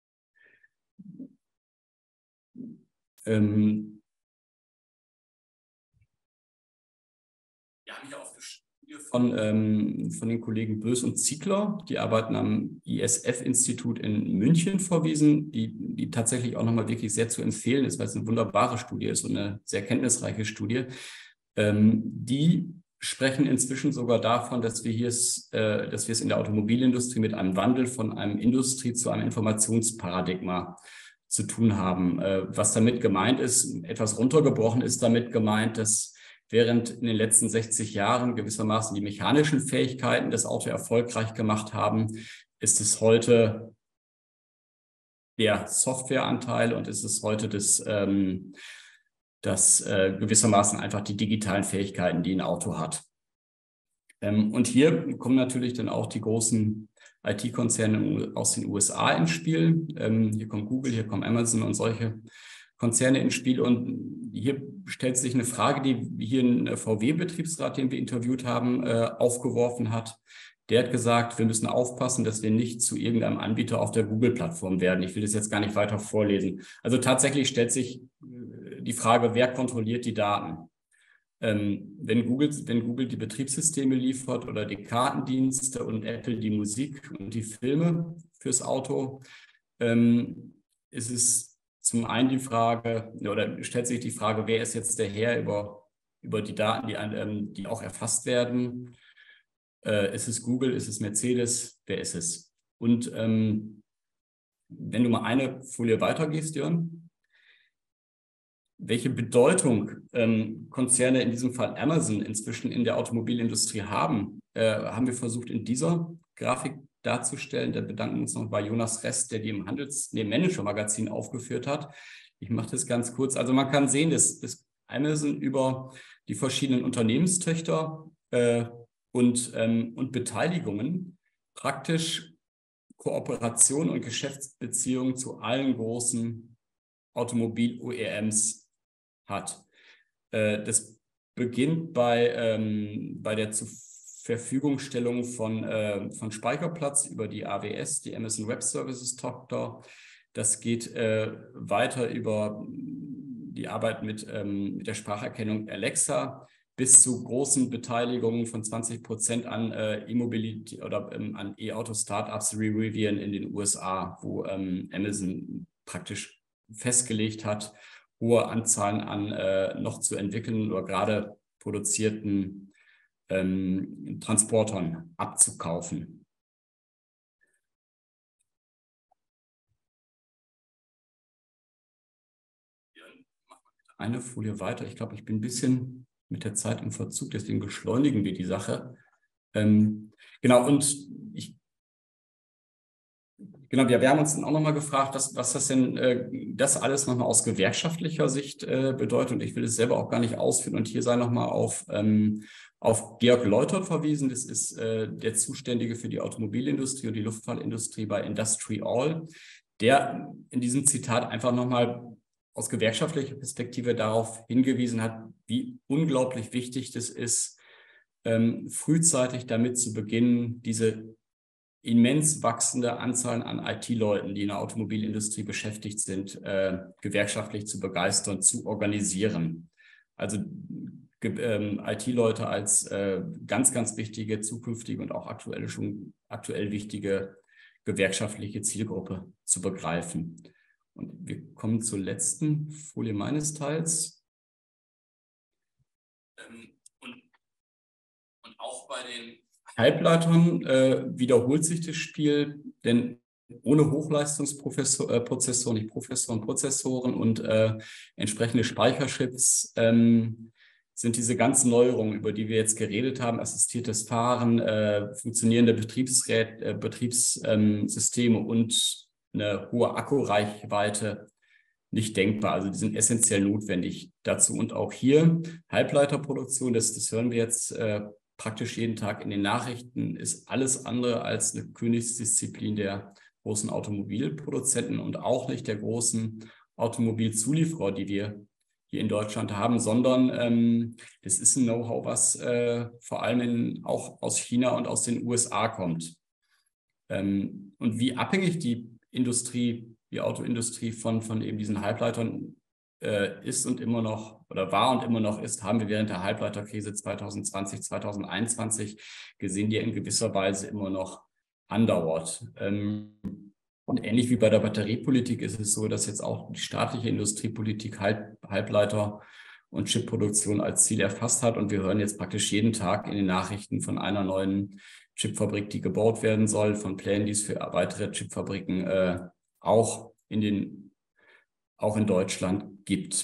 ähm, wir haben hier auf eine Studie von, ähm, von den Kollegen Bös und Ziegler, die arbeiten am I S F-Institut in München verwiesen, die, die tatsächlich auch nochmal wirklich sehr zu empfehlen ist, weil es eine wunderbare Studie ist und eine sehr kenntnisreiche Studie. Ähm, die sprechen inzwischen sogar davon, dass wir hier es, äh, dass wir es in der Automobilindustrie mit einem Wandel von einem Industrie- zu einem Informationsparadigma zu tun haben. Äh, was damit gemeint ist, etwas runtergebrochen ist damit gemeint, dass während in den letzten sechzig Jahren gewissermaßen die mechanischen Fähigkeiten das Auto erfolgreich gemacht haben, ist es heute der Softwareanteil und ist es heute das, ähm, das äh, gewissermaßen einfach die digitalen Fähigkeiten, die ein Auto hat. Ähm, und hier kommen natürlich dann auch die großen I T-Konzerne aus den U S A ins Spiel. Ähm, hier kommt Google, hier kommt Amazon und solche Konzerne ins Spiel. Und hier stellt sich eine Frage, die hier ein V W-Betriebsrat, den wir interviewt haben, äh, aufgeworfen hat. Der hat gesagt, wir müssen aufpassen, dass wir nicht zu irgendeinem Anbieter auf der Google-Plattform werden. Ich will das jetzt gar nicht weiter vorlesen. Also tatsächlich stellt sich die Frage, wer kontrolliert die Daten? Ähm, wenn Google, wenn Google die Betriebssysteme liefert oder die Kartendienste und Apple die Musik und die Filme fürs Auto, ähm, ist es zum einen die Frage, oder stellt sich die Frage, wer ist jetzt der Herr über, über die Daten, die, ähm, die auch erfasst werden? Äh, ist es Google, ist es Mercedes, wer ist es? Und ähm, wenn du mal eine Folie weitergehst, Jörn, welche Bedeutung ähm, Konzerne, in diesem Fall Amazon, inzwischen in der Automobilindustrie haben, äh, haben wir versucht in dieser Grafik darzustellen. Da bedanken wir uns noch bei Jonas Rest, der die im Handels-, nee, im Manager-Magazin aufgeführt hat. Ich mache das ganz kurz. Also man kann sehen, dass, dass Amazon über die verschiedenen Unternehmenstöchter äh, und, ähm, und Beteiligungen praktisch Kooperation und Geschäftsbeziehungen zu allen großen Automobil-O E Ms hat. Äh, das beginnt bei, ähm, bei der Zurverfügungstellung von, äh, von Speicherplatz über die A W S, die Amazon Web Services Tochter. Das geht äh, weiter über die Arbeit mit, ähm, mit der Spracherkennung Alexa bis zu großen Beteiligungen von zwanzig Prozent an äh, E-Mobility oder ähm, an E-Auto-Startups wie Rivian in den U S A, wo ähm, Amazon praktisch festgelegt hat, hohe Anzahlen an äh, noch zu entwickeln oder gerade produzierten ähm, Transportern abzukaufen. Eine Folie weiter. Ich glaube, ich bin ein bisschen mit der Zeit im Verzug, deswegen beschleunigen wir die Sache. Ähm, genau, und genau, wir, wir haben uns dann auch nochmal gefragt, was, was das denn äh, das alles nochmal aus gewerkschaftlicher Sicht äh, bedeutet. Und ich will es selber auch gar nicht ausführen. Und hier sei nochmal auf, ähm, auf Georg Leutert verwiesen. Das ist äh, der Zuständige für die Automobilindustrie und die Luftfahrtindustrie bei Industry All, der in diesem Zitat einfach nochmal aus gewerkschaftlicher Perspektive darauf hingewiesen hat, wie unglaublich wichtig das ist, ähm, frühzeitig damit zu beginnen, diese immens wachsende Anzahl an I T-Leuten, die in der Automobilindustrie beschäftigt sind, äh, gewerkschaftlich zu begeistern, zu organisieren. Also ähm, I T-Leute als äh, ganz, ganz wichtige, zukünftige und auch aktuell schon aktuell wichtige gewerkschaftliche Zielgruppe zu begreifen. Und wir kommen zur letzten Folie meines Teils. Ähm, und, und auch bei den Halbleitern äh, wiederholt sich das Spiel, denn ohne Hochleistungsprozessoren, nicht Professoren, Prozessoren und äh, entsprechende Speicherchips ähm, sind diese ganzen Neuerungen, über die wir jetzt geredet haben, assistiertes Fahren, äh, funktionierende Betriebsrät, äh, Betriebssysteme und eine hohe Akkureichweite nicht denkbar. Also die sind essentiell notwendig dazu. Und auch hier Halbleiterproduktion, das, das hören wir jetzt äh, praktisch jeden Tag in den Nachrichten, ist alles andere als eine Königsdisziplin der großen Automobilproduzenten und auch nicht der großen Automobilzulieferer, die wir hier in Deutschland haben, sondern ähm, das ist ein Know-how, was äh, vor allem in, auch aus China und aus den U S A kommt. Ähm, und wie abhängig die Industrie, die Autoindustrie von, von eben diesen Halbleitern äh, ist und immer noch oder war und immer noch ist, haben wir während der Halbleiterkrise zwanzig zwanzig, zwanzig einundzwanzig gesehen, die in gewisser Weise immer noch andauert. Ähm, und ähnlich wie bei der Batteriepolitik ist es so, dass jetzt auch die staatliche Industriepolitik Halb, Halbleiter und Chipproduktion als Ziel erfasst hat. Und wir hören jetzt praktisch jeden Tag in den Nachrichten von einer neuen Chipfabrik, die gebaut werden soll, von Plänen, die es für weitere Chipfabriken äh, auch in den, auch in Deutschland gibt.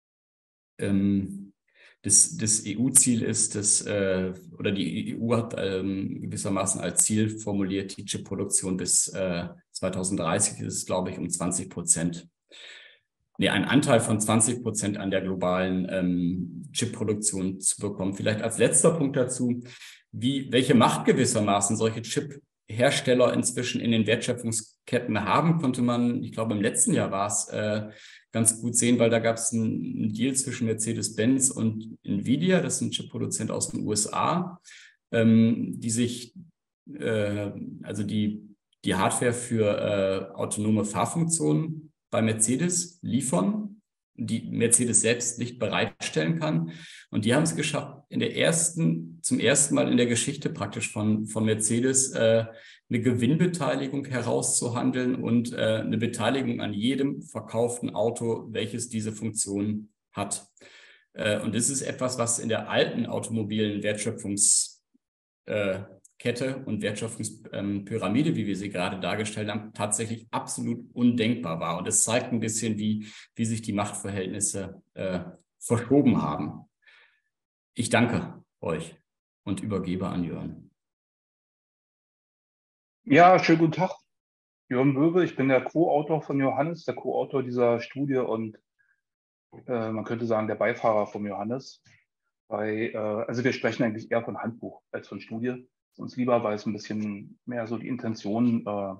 Ähm, das, das E U-Ziel ist, dass, äh, oder die E U hat ähm, gewissermaßen als Ziel formuliert, die Chipproduktion bis äh, zwanzig dreißig ist es, glaube ich, um zwanzig Prozent. Nee, einen Anteil von zwanzig Prozent an der globalen ähm, Chipproduktion zu bekommen. Vielleicht als letzter Punkt dazu, wie, welche Macht gewissermaßen solche Chip-Hersteller inzwischen in den Wertschöpfungsketten haben, konnte man, ich glaube im letzten Jahr war es, äh, ganz gut sehen, weil da gab es einen, einen Deal zwischen Mercedes-Benz und Nvidia, das ist ein Chip-Produzent aus den U S A, ähm, die sich, äh, also die, die Hardware für äh, autonome Fahrfunktionen bei Mercedes liefern, die Mercedes selbst nicht bereitstellen kann. Und die haben es geschafft, in der ersten, zum ersten Mal in der Geschichte praktisch von, von Mercedes äh, eine Gewinnbeteiligung herauszuhandeln und äh, eine Beteiligung an jedem verkauften Auto, welches diese Funktion hat. Äh, und das ist etwas, was in der alten automobilen Wertschöpfungs äh, Kette und Wertschöpfungspyramide, wie wir sie gerade dargestellt haben, tatsächlich absolut undenkbar war. Und es zeigt ein bisschen, wie, wie sich die Machtverhältnisse äh, verschoben haben. Ich danke euch und übergebe an Jörn. Ja, schönen guten Tag. Jörn Böwe, ich bin der Co-Autor von Johannes, der Co-Autor dieser Studie und äh, man könnte sagen, der Beifahrer von Johannes. Bei, äh, also wir sprechen eigentlich eher von Handbuch als von Studie. Ist uns lieber, weil es ein bisschen mehr so die Intention äh,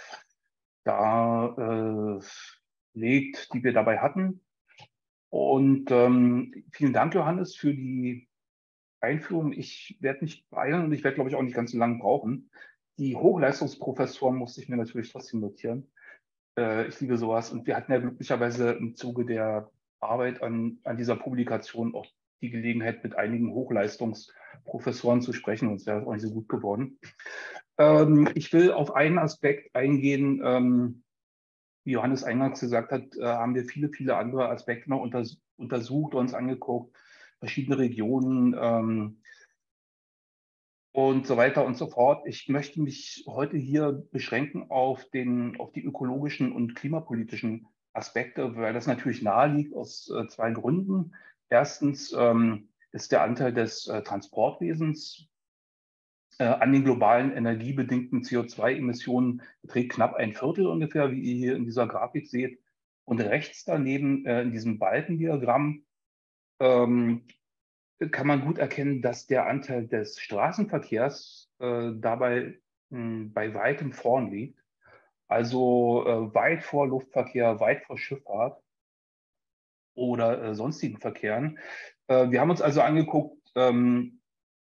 da äh, legt, die wir dabei hatten. Und ähm, vielen Dank, Johannes, für die Einführung. Ich werde nicht beeilen und ich werde, glaube ich, auch nicht ganz so lange brauchen. Die Hochleistungsprofessoren musste ich mir natürlich trotzdem notieren. Äh, ich liebe sowas. Und wir hatten ja glücklicherweise im Zuge der Arbeit an, an dieser Publikation auch die Gelegenheit, mit einigen Hochleistungsprofessoren zu sprechen. Sonst wäre es auch nicht so gut geworden. Ähm, ich will auf einen Aspekt eingehen. Ähm, wie Johannes eingangs gesagt hat, äh, haben wir viele, viele andere Aspekte noch unters untersucht, uns angeguckt, verschiedene Regionen, ähm, und so weiter und so fort. Ich möchte mich heute hier beschränken auf, den, auf die ökologischen und klimapolitischen Aspekte, weil das natürlich naheliegt aus äh, zwei Gründen. Erstens ähm, ist der Anteil des äh, Transportwesens äh, an den globalen energiebedingten C O zwei Emissionen beträgt knapp ein Viertel ungefähr, wie ihr hier in dieser Grafik seht. Und rechts daneben äh, in diesem Balkendiagramm ähm, kann man gut erkennen, dass der Anteil des Straßenverkehrs äh, dabei mh, bei weitem vorn liegt. Also äh, weit vor Luftverkehr, weit vor Schifffahrt oder äh, sonstigen Verkehren. Äh, wir haben uns also angeguckt, ähm,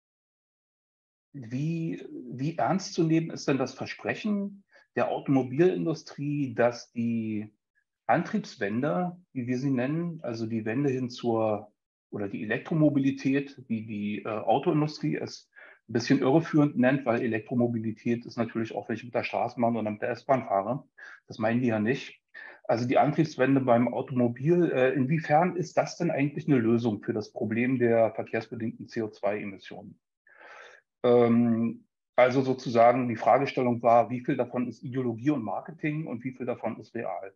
wie, wie ernst zu nehmen ist denn das Versprechen der Automobilindustrie, dass die Antriebswende, wie wir sie nennen, also die Wende hin zur oder die Elektromobilität, wie die äh, Autoindustrie es ein bisschen irreführend nennt, weil Elektromobilität ist natürlich auch, wenn ich mit der Straßenbahn oder mit der S-Bahn fahre. Das meinen die ja nicht. Also die Antriebswende beim Automobil, äh, inwiefern ist das denn eigentlich eine Lösung für das Problem der verkehrsbedingten C O zwei Emissionen? Ähm, also sozusagen die Fragestellung war, wie viel davon ist Ideologie und Marketing und wie viel davon ist real?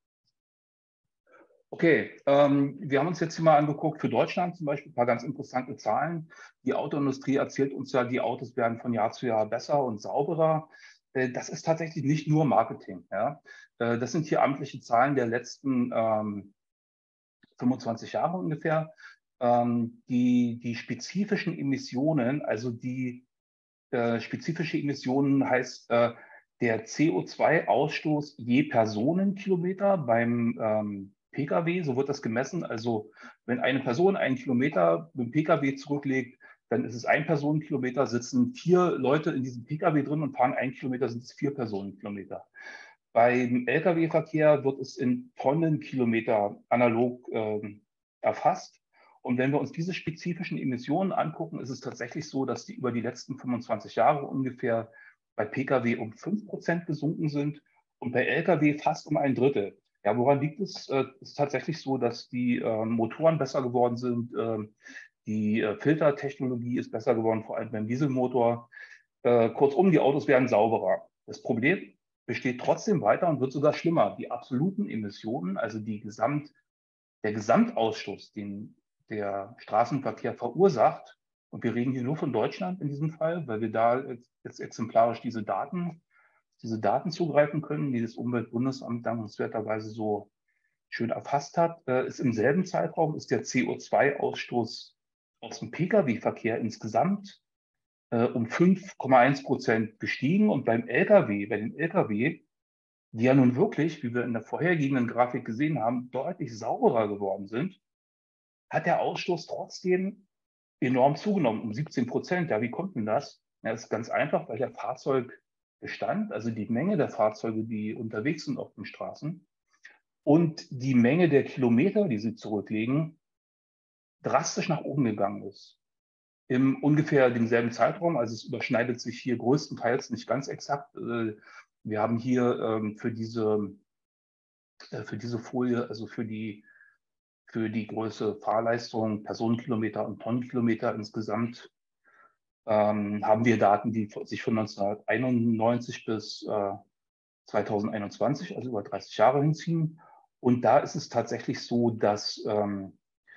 Okay, ähm, wir haben uns jetzt hier mal angeguckt, für Deutschland zum Beispiel ein paar ganz interessante Zahlen. Die Autoindustrie erzählt uns ja, die Autos werden von Jahr zu Jahr besser und sauberer. Äh, das ist tatsächlich nicht nur Marketing. Ja? Äh, das sind hier amtliche Zahlen der letzten ähm, fünfundzwanzig Jahre ungefähr. Ähm, die, die spezifischen Emissionen, also die äh, spezifische Emissionen heißt äh, der C O zwei Ausstoß je Personenkilometer beim ähm, Pkw, so wird das gemessen. Also wenn eine Person einen Kilometer mit dem Pkw zurücklegt, dann ist es ein Personenkilometer, sitzen vier Leute in diesem Pkw drin und fahren einen Kilometer, sind es vier Personenkilometer. Beim Lkw-Verkehr wird es in Tonnenkilometer analog äh, erfasst. Und wenn wir uns diese spezifischen Emissionen angucken, ist es tatsächlich so, dass die über die letzten fünfundzwanzig Jahre ungefähr bei Pkw um fünf Prozent gesunken sind und bei Lkw fast um ein Drittel. Ja, woran liegt es? Es ist tatsächlich so, dass die äh, Motoren besser geworden sind. Äh, die äh, Filtertechnologie ist besser geworden, vor allem beim Dieselmotor. Äh, kurzum, die Autos werden sauberer. Das Problem besteht trotzdem weiter und wird sogar schlimmer. Die absoluten Emissionen, also die Gesamt, der Gesamtausstoß, den der Straßenverkehr verursacht, und wir reden hier nur von Deutschland in diesem Fall, weil wir da jetzt exemplarisch diese Daten, diese Daten zugreifen können, die das Umweltbundesamt dankenswerterweise so schön erfasst hat, äh, ist im selben Zeitraum ist der C O zwei Ausstoß aus dem Pkw-Verkehr insgesamt äh, um fünf Komma eins Prozent gestiegen und beim Lkw, bei den Lkw, die ja nun wirklich, wie wir in der vorhergehenden Grafik gesehen haben, deutlich sauberer geworden sind, hat der Ausstoß trotzdem enorm zugenommen, um siebzehn Prozent. Ja, wie kommt denn das? Ja, das ist ganz einfach, weil der Fahrzeugbestand, also die Menge der Fahrzeuge, die unterwegs sind auf den Straßen und die Menge der Kilometer, die sie zurücklegen, drastisch nach oben gegangen ist. Im ungefähr demselben Zeitraum, also es überschneidet sich hier größtenteils nicht ganz exakt. Wir haben hier für diese, für diese Folie, also für die für die Größe Fahrleistung, Personenkilometer und Tonnenkilometer insgesamt ähm, haben wir Daten, die sich von neunzehnhunderteinundneunzig bis äh, zweitausendeinundzwanzig, also über dreißig Jahre hinziehen. Und da ist es tatsächlich so, dass ähm,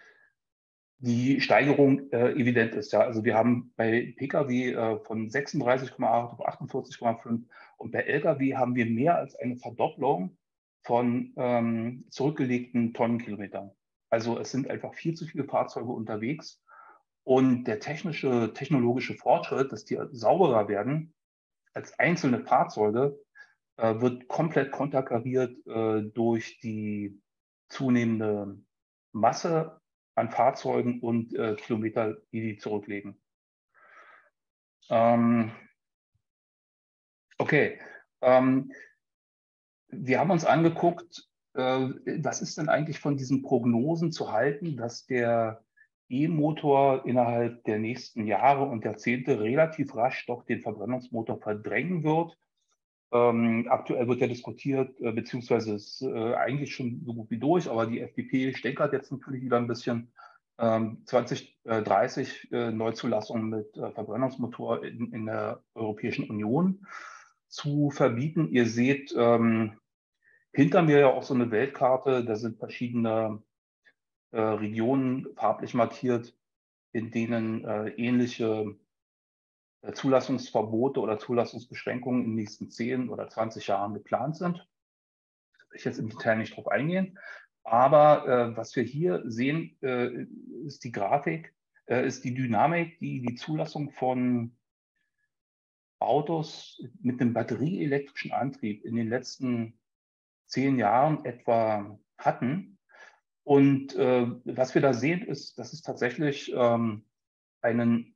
die Steigerung äh, evident ist. Ja. Also wir haben bei Pkw äh, von sechsunddreißig Komma acht auf achtundvierzig Komma fünf und bei Lkw haben wir mehr als eine Verdopplung von ähm, zurückgelegten Tonnenkilometern. Also es sind einfach viel zu viele Fahrzeuge unterwegs und der technische, technologische Fortschritt, dass die sauberer werden als einzelne Fahrzeuge, äh, wird komplett konterkariert äh, durch die zunehmende Masse an Fahrzeugen und äh, Kilometer, die die zurücklegen. Ähm, okay, ähm, wir haben uns angeguckt, äh, was ist denn eigentlich von diesen Prognosen zu halten, dass der E-Motor innerhalb der nächsten Jahre und Jahrzehnte relativ rasch doch den Verbrennungsmotor verdrängen wird. Ähm, aktuell wird ja diskutiert, äh, beziehungsweise ist äh, eigentlich schon so gut wie durch, aber die F D P stänkert jetzt natürlich wieder ein bisschen. Ähm, zwanzig dreißig äh, Neuzulassung mit äh, Verbrennungsmotor in, in der Europäischen Union zu verbieten. Ihr seht ähm, hinter mir ja auch so eine Weltkarte, da sind verschiedene äh, Regionen farblich markiert, in denen äh, ähnliche äh, Zulassungsverbote oder Zulassungsbeschränkungen in den nächsten zehn oder zwanzig Jahren geplant sind. Da will ich jetzt im Detail nicht drauf eingehen. Aber äh, was wir hier sehen, äh, ist die Grafik, äh, ist die Dynamik, die die Zulassung von Autos mit einem batterieelektrischen Antrieb in den letzten zehn Jahren etwa hatten. Und äh, was wir da sehen, ist, dass es tatsächlich ähm, einen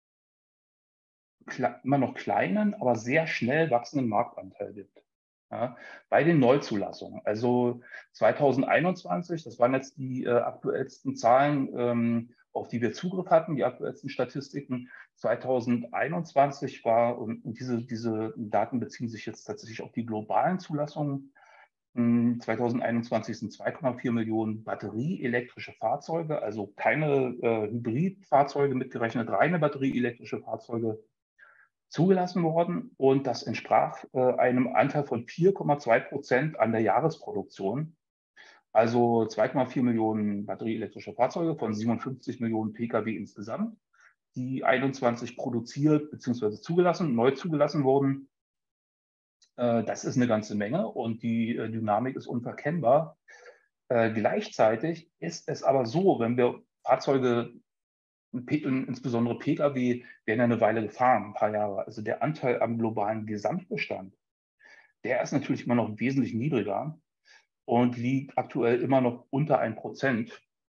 immer noch kleinen, aber sehr schnell wachsenden Marktanteil gibt. Ja, bei den Neuzulassungen. Also zweitausendeinundzwanzig, das waren jetzt die äh, aktuellsten Zahlen, ähm, auf die wir Zugriff hatten, die aktuellsten Statistiken. zweitausendeinundzwanzig war, und diese, diese Daten beziehen sich jetzt tatsächlich auf die globalen Zulassungen. zweitausendeinundzwanzig sind zwei Komma vier Millionen batterieelektrische Fahrzeuge, also keine äh, Hybridfahrzeuge mitgerechnet, reine batterieelektrische Fahrzeuge zugelassen worden, und das entsprach äh, einem Anteil von vier Komma zwei Prozent an der Jahresproduktion. Also zwei Komma vier Millionen batterieelektrische Fahrzeuge von siebenundfünfzig Millionen Pkw insgesamt, die einundzwanzig produziert bzw. zugelassen, neu zugelassen wurden. Äh, das ist eine ganze Menge, und die äh, Dynamik ist unverkennbar. Äh, gleichzeitig ist es aber so, wenn wir Fahrzeuge, insbesondere Pkw, werden ja eine Weile gefahren, ein paar Jahre. Also der Anteil am globalen Gesamtbestand, der ist natürlich immer noch wesentlich niedriger und liegt aktuell immer noch unter ein Prozent.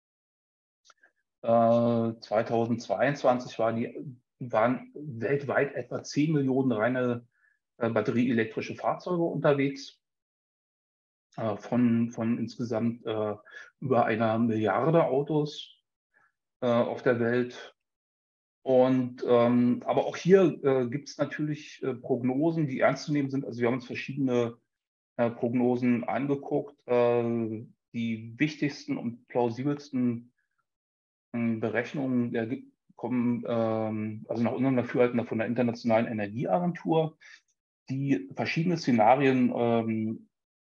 Äh, zweitausendzweiundzwanzig war die, waren weltweit etwa zehn Millionen reine äh, batterieelektrische Fahrzeuge unterwegs, äh, von, von insgesamt äh, über einer Milliarde Autos äh, auf der Welt. Und ähm, aber auch hier äh, gibt es natürlich äh, Prognosen, die ernst zu nehmen sind. Also wir haben uns verschiedene äh, Prognosen angeguckt. Äh, die wichtigsten und plausibelsten äh, Berechnungen äh, kommen ähm, also nach unserem Dafürhalten von der Internationalen Energieagentur, die verschiedene Szenarien ähm,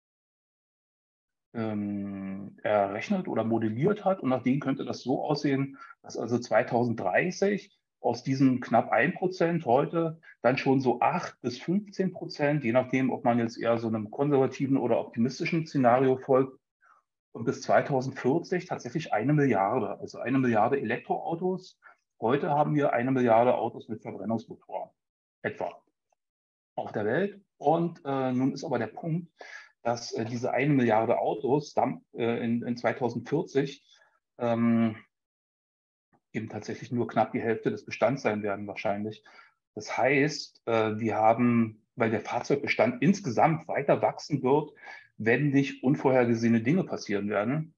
ähm, errechnet oder modelliert hat. Und nach denen könnte das so aussehen, dass also zweitausenddreißig aus diesen knapp ein Prozent heute dann schon so acht bis fünfzehn Prozent, je nachdem, ob man jetzt eher so einem konservativen oder optimistischen Szenario folgt, und bis zweitausendvierzig tatsächlich eine Milliarde, also eine Milliarde Elektroautos. Heute haben wir eine Milliarde Autos mit Verbrennungsmotor etwa auf der Welt. Und äh, nun ist aber der Punkt, dass äh, diese eine Milliarde Autos dann äh, in, in zweitausendvierzig ähm, eben tatsächlich nur knapp die Hälfte des Bestands sein werden wahrscheinlich. Das heißt, äh, wir haben, weil der Fahrzeugbestand insgesamt weiter wachsen wird, wenn nicht unvorhergesehene Dinge passieren werden.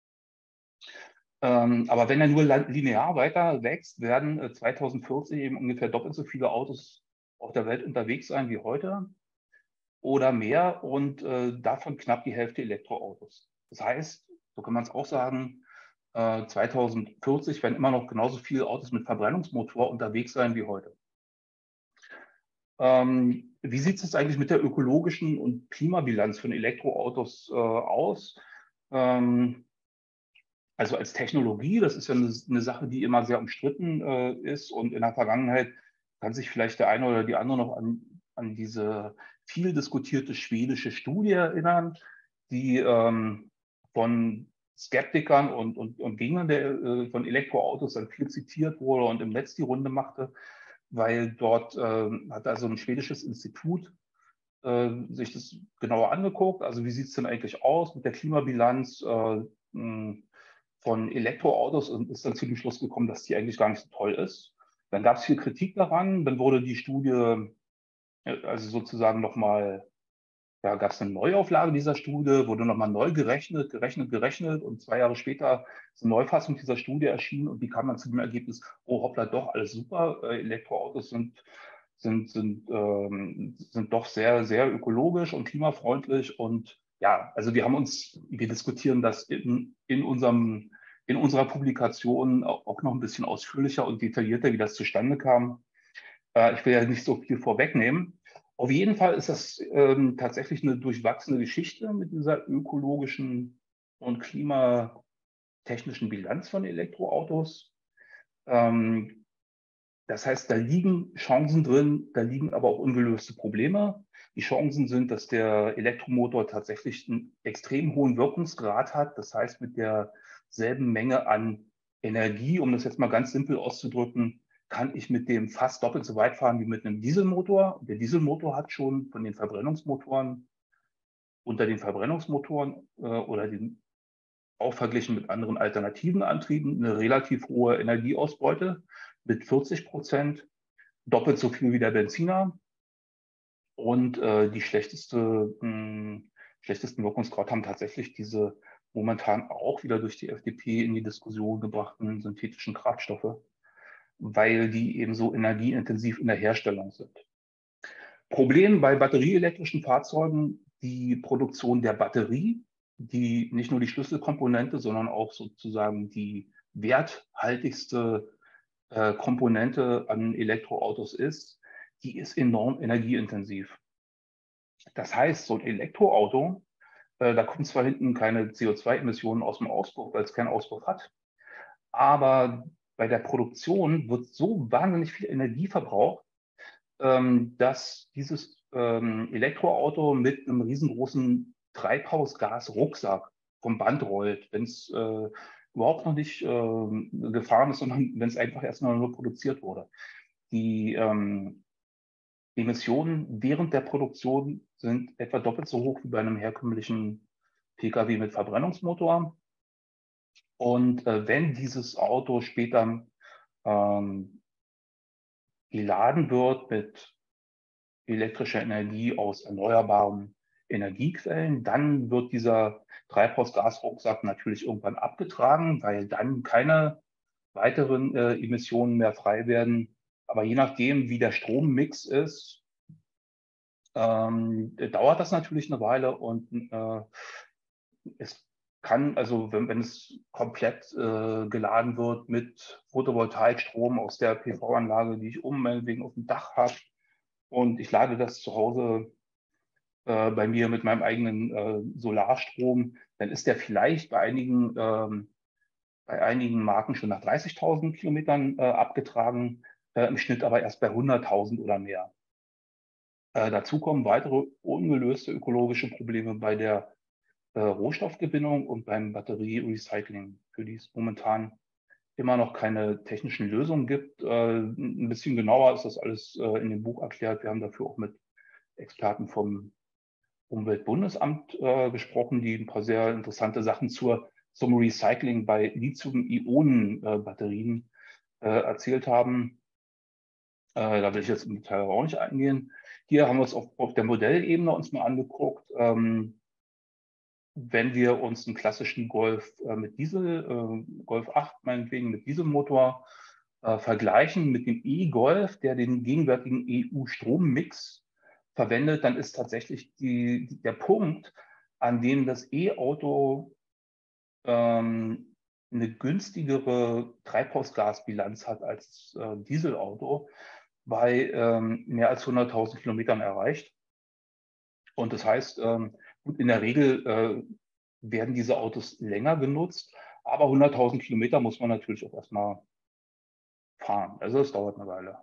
Ähm, aber wenn er nur linear weiter wächst, werden äh, zweitausendvierzig eben ungefähr doppelt so viele Autos auf der Welt unterwegs sein wie heute oder mehr, und äh, davon knapp die Hälfte Elektroautos. Das heißt, so kann man es auch sagen, äh, zweitausendvierzig werden immer noch genauso viele Autos mit Verbrennungsmotor unterwegs sein wie heute. Ähm, wie sieht es eigentlich mit der ökologischen und Klimabilanz von Elektroautos äh, aus? Ähm, also als Technologie, das ist ja eine, eine Sache, die immer sehr umstritten äh, ist, und in der Vergangenheit kann sich vielleicht der eine oder die andere noch an, an diese viel diskutierte schwedische Studie erinnern, die ähm, von Skeptikern und, und, und Gegnern der, äh, von Elektroautos dann viel zitiert wurde und im Netz die Runde machte, weil dort äh, hat also ein schwedisches Institut äh, sich das genauer angeguckt. Also wie sieht es denn eigentlich aus mit der Klimabilanz äh, mh, von Elektroautos, und ist dann zu dem Schluss gekommen, dass die eigentlich gar nicht so toll ist. Dann gab es viel Kritik daran, dann wurde die Studie, also sozusagen nochmal, da gab es eine Neuauflage dieser Studie, wurde nochmal neu gerechnet, gerechnet, gerechnet, und zwei Jahre später ist eine Neufassung dieser Studie erschienen, und die kam dann zu dem Ergebnis, oh hoppla, doch, alles super, Elektroautos sind, sind, sind, ähm, sind doch sehr, sehr ökologisch und klimafreundlich. Und ja, also wir haben uns, wir diskutieren das in, in unserem in unserer Publikation auch noch ein bisschen ausführlicher und detaillierter, wie das zustande kam. Äh, ich will ja nicht so viel vorwegnehmen. Auf jeden Fall ist das ähm, tatsächlich eine durchwachsene Geschichte mit dieser ökologischen und klimatechnischen Bilanz von Elektroautos. Ähm, das heißt, da liegen Chancen drin, da liegen aber auch ungelöste Probleme. Die Chancen sind, dass der Elektromotor tatsächlich einen extrem hohen Wirkungsgrad hat. Das heißt, mit derselben Menge an Energie, um das jetzt mal ganz simpel auszudrücken, kann ich mit dem fast doppelt so weit fahren wie mit einem Dieselmotor. Der Dieselmotor hat schon von den Verbrennungsmotoren unter den Verbrennungsmotoren äh, oder den, auch verglichen mit anderen alternativen Antrieben eine relativ hohe Energieausbeute mit vierzig Prozent, doppelt so viel wie der Benziner. Und äh, die schlechteste, mh, schlechtesten Wirkungsgrad haben tatsächlich diese momentan auch wieder durch die F D P in die Diskussion gebrachten synthetischen Kraftstoffe, weil die eben so energieintensiv in der Herstellung sind. Problem bei batterieelektrischen Fahrzeugen, die Produktion der Batterie, die nicht nur die Schlüsselkomponente, sondern auch sozusagen die werthaltigste äh, Komponente an Elektroautos ist, die ist enorm energieintensiv. Das heißt, so ein Elektroauto, äh, da kommt zwar hinten keine C O zwei Emissionen aus dem Auspuff, weil es keinen Auspuff hat, aber bei der Produktion wird so wahnsinnig viel Energie verbraucht, ähm, dass dieses ähm, Elektroauto mit einem riesengroßen Treibhausgasrucksack vom Band rollt, wenn es äh, überhaupt noch nicht äh, gefahren ist, sondern wenn es einfach erstmal nur produziert wurde. Die ähm, Emissionen während der Produktion sind etwa doppelt so hoch wie bei einem herkömmlichen Pkw mit Verbrennungsmotor. Und äh, wenn dieses Auto später ähm, geladen wird mit elektrischer Energie aus erneuerbaren Energiequellen, dann wird dieser Treibhausgasrucksack natürlich irgendwann abgetragen, weil dann keine weiteren äh, Emissionen mehr frei werden. Aber je nachdem, wie der Strommix ist, ähm, dauert das natürlich eine Weile und äh, es kann, also wenn, wenn es komplett äh, geladen wird mit Photovoltaikstrom aus der P V-Anlage, die ich oben meinetwegen auf dem Dach habe, und ich lade das zu Hause äh, bei mir mit meinem eigenen äh, Solarstrom, dann ist der vielleicht bei einigen, ähm, bei einigen Marken schon nach dreißigtausend Kilometern äh, abgetragen, äh, im Schnitt aber erst bei hunderttausend oder mehr. Äh, dazu kommen weitere ungelöste ökologische Probleme bei der äh, Rohstoffgewinnung und beim Batterierecycling, für die es momentan immer noch keine technischen Lösungen gibt. Äh, ein bisschen genauer ist das alles äh, in dem Buch erklärt. Wir haben dafür auch mit Experten vom Umweltbundesamt äh, gesprochen, die ein paar sehr interessante Sachen zur, zum Recycling bei Lithium-Ionen-Batterien äh, erzählt haben. Äh, da will ich jetzt im Detail auch nicht eingehen. Hier haben wir uns auf, auf der Modellebene uns mal angeguckt. Ähm, wenn wir uns einen klassischen Golf äh, mit Diesel, äh, Golf acht meinetwegen mit Dieselmotor äh, vergleichen mit dem E-Golf, der den gegenwärtigen E U-Strommix verwendet, dann ist tatsächlich die, der Punkt, an dem das E-Auto ähm, eine günstigere Treibhausgasbilanz hat als äh, Dieselauto, bei ähm, mehr als hunderttausend Kilometern erreicht. Und das heißt, ähm, gut, in der Regel äh, werden diese Autos länger genutzt, aber hunderttausend Kilometer muss man natürlich auch erstmal fahren. Also es dauert eine Weile.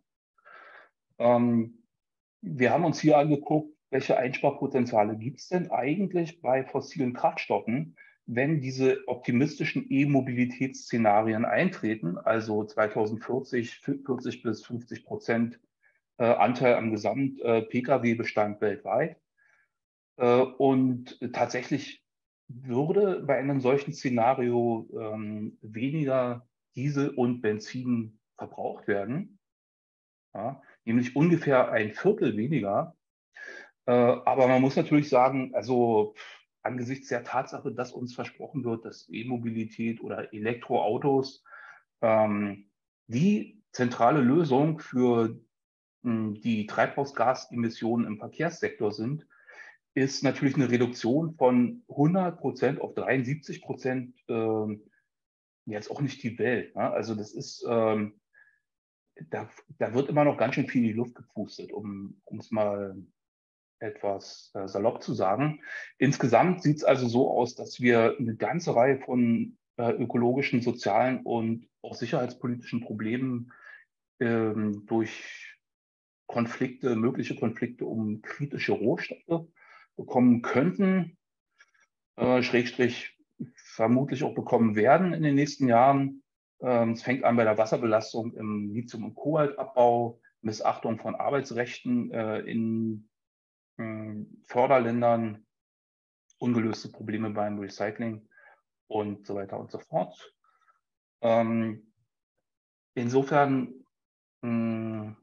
Ähm, wir haben uns hier angeguckt, welche Einsparpotenziale gibt es denn eigentlich bei fossilen Kraftstoffen, wenn diese optimistischen E-Mobilitätsszenarien eintreten, also zweitausendvierzig vierzig bis fünfzig Prozent äh, Anteil am Gesamt-Pkw-Bestand weltweit. Äh, und tatsächlich würde bei einem solchen Szenario ähm, weniger Diesel und Benzin verbraucht werden, ja, nämlich ungefähr ein Viertel weniger. Äh, aber man muss natürlich sagen, also angesichts der Tatsache, dass uns versprochen wird, dass E-Mobilität oder Elektroautos ähm, die zentrale Lösung für mh, die Treibhausgasemissionen im Verkehrssektor sind, ist natürlich eine Reduktion von hundert Prozent auf dreiundsiebzig Prozent äh, jetzt auch nicht die Welt. Ne? Also das ist, ähm, da, da wird immer noch ganz schön viel in die Luft gepustet, um es mal etwas äh, salopp zu sagen. Insgesamt sieht es also so aus, dass wir eine ganze Reihe von äh, ökologischen, sozialen und auch sicherheitspolitischen Problemen ähm, durch Konflikte, mögliche Konflikte um kritische Rohstoffe bekommen könnten, äh, Schrägstrich vermutlich auch bekommen werden in den nächsten Jahren. Ähm, es fängt an bei der Wasserbelastung im Lithium- und Kobaltabbau, Missachtung von Arbeitsrechten äh, in äh, Förderländern, ungelöste Probleme beim Recycling und so weiter und so fort. Ähm, insofern mh,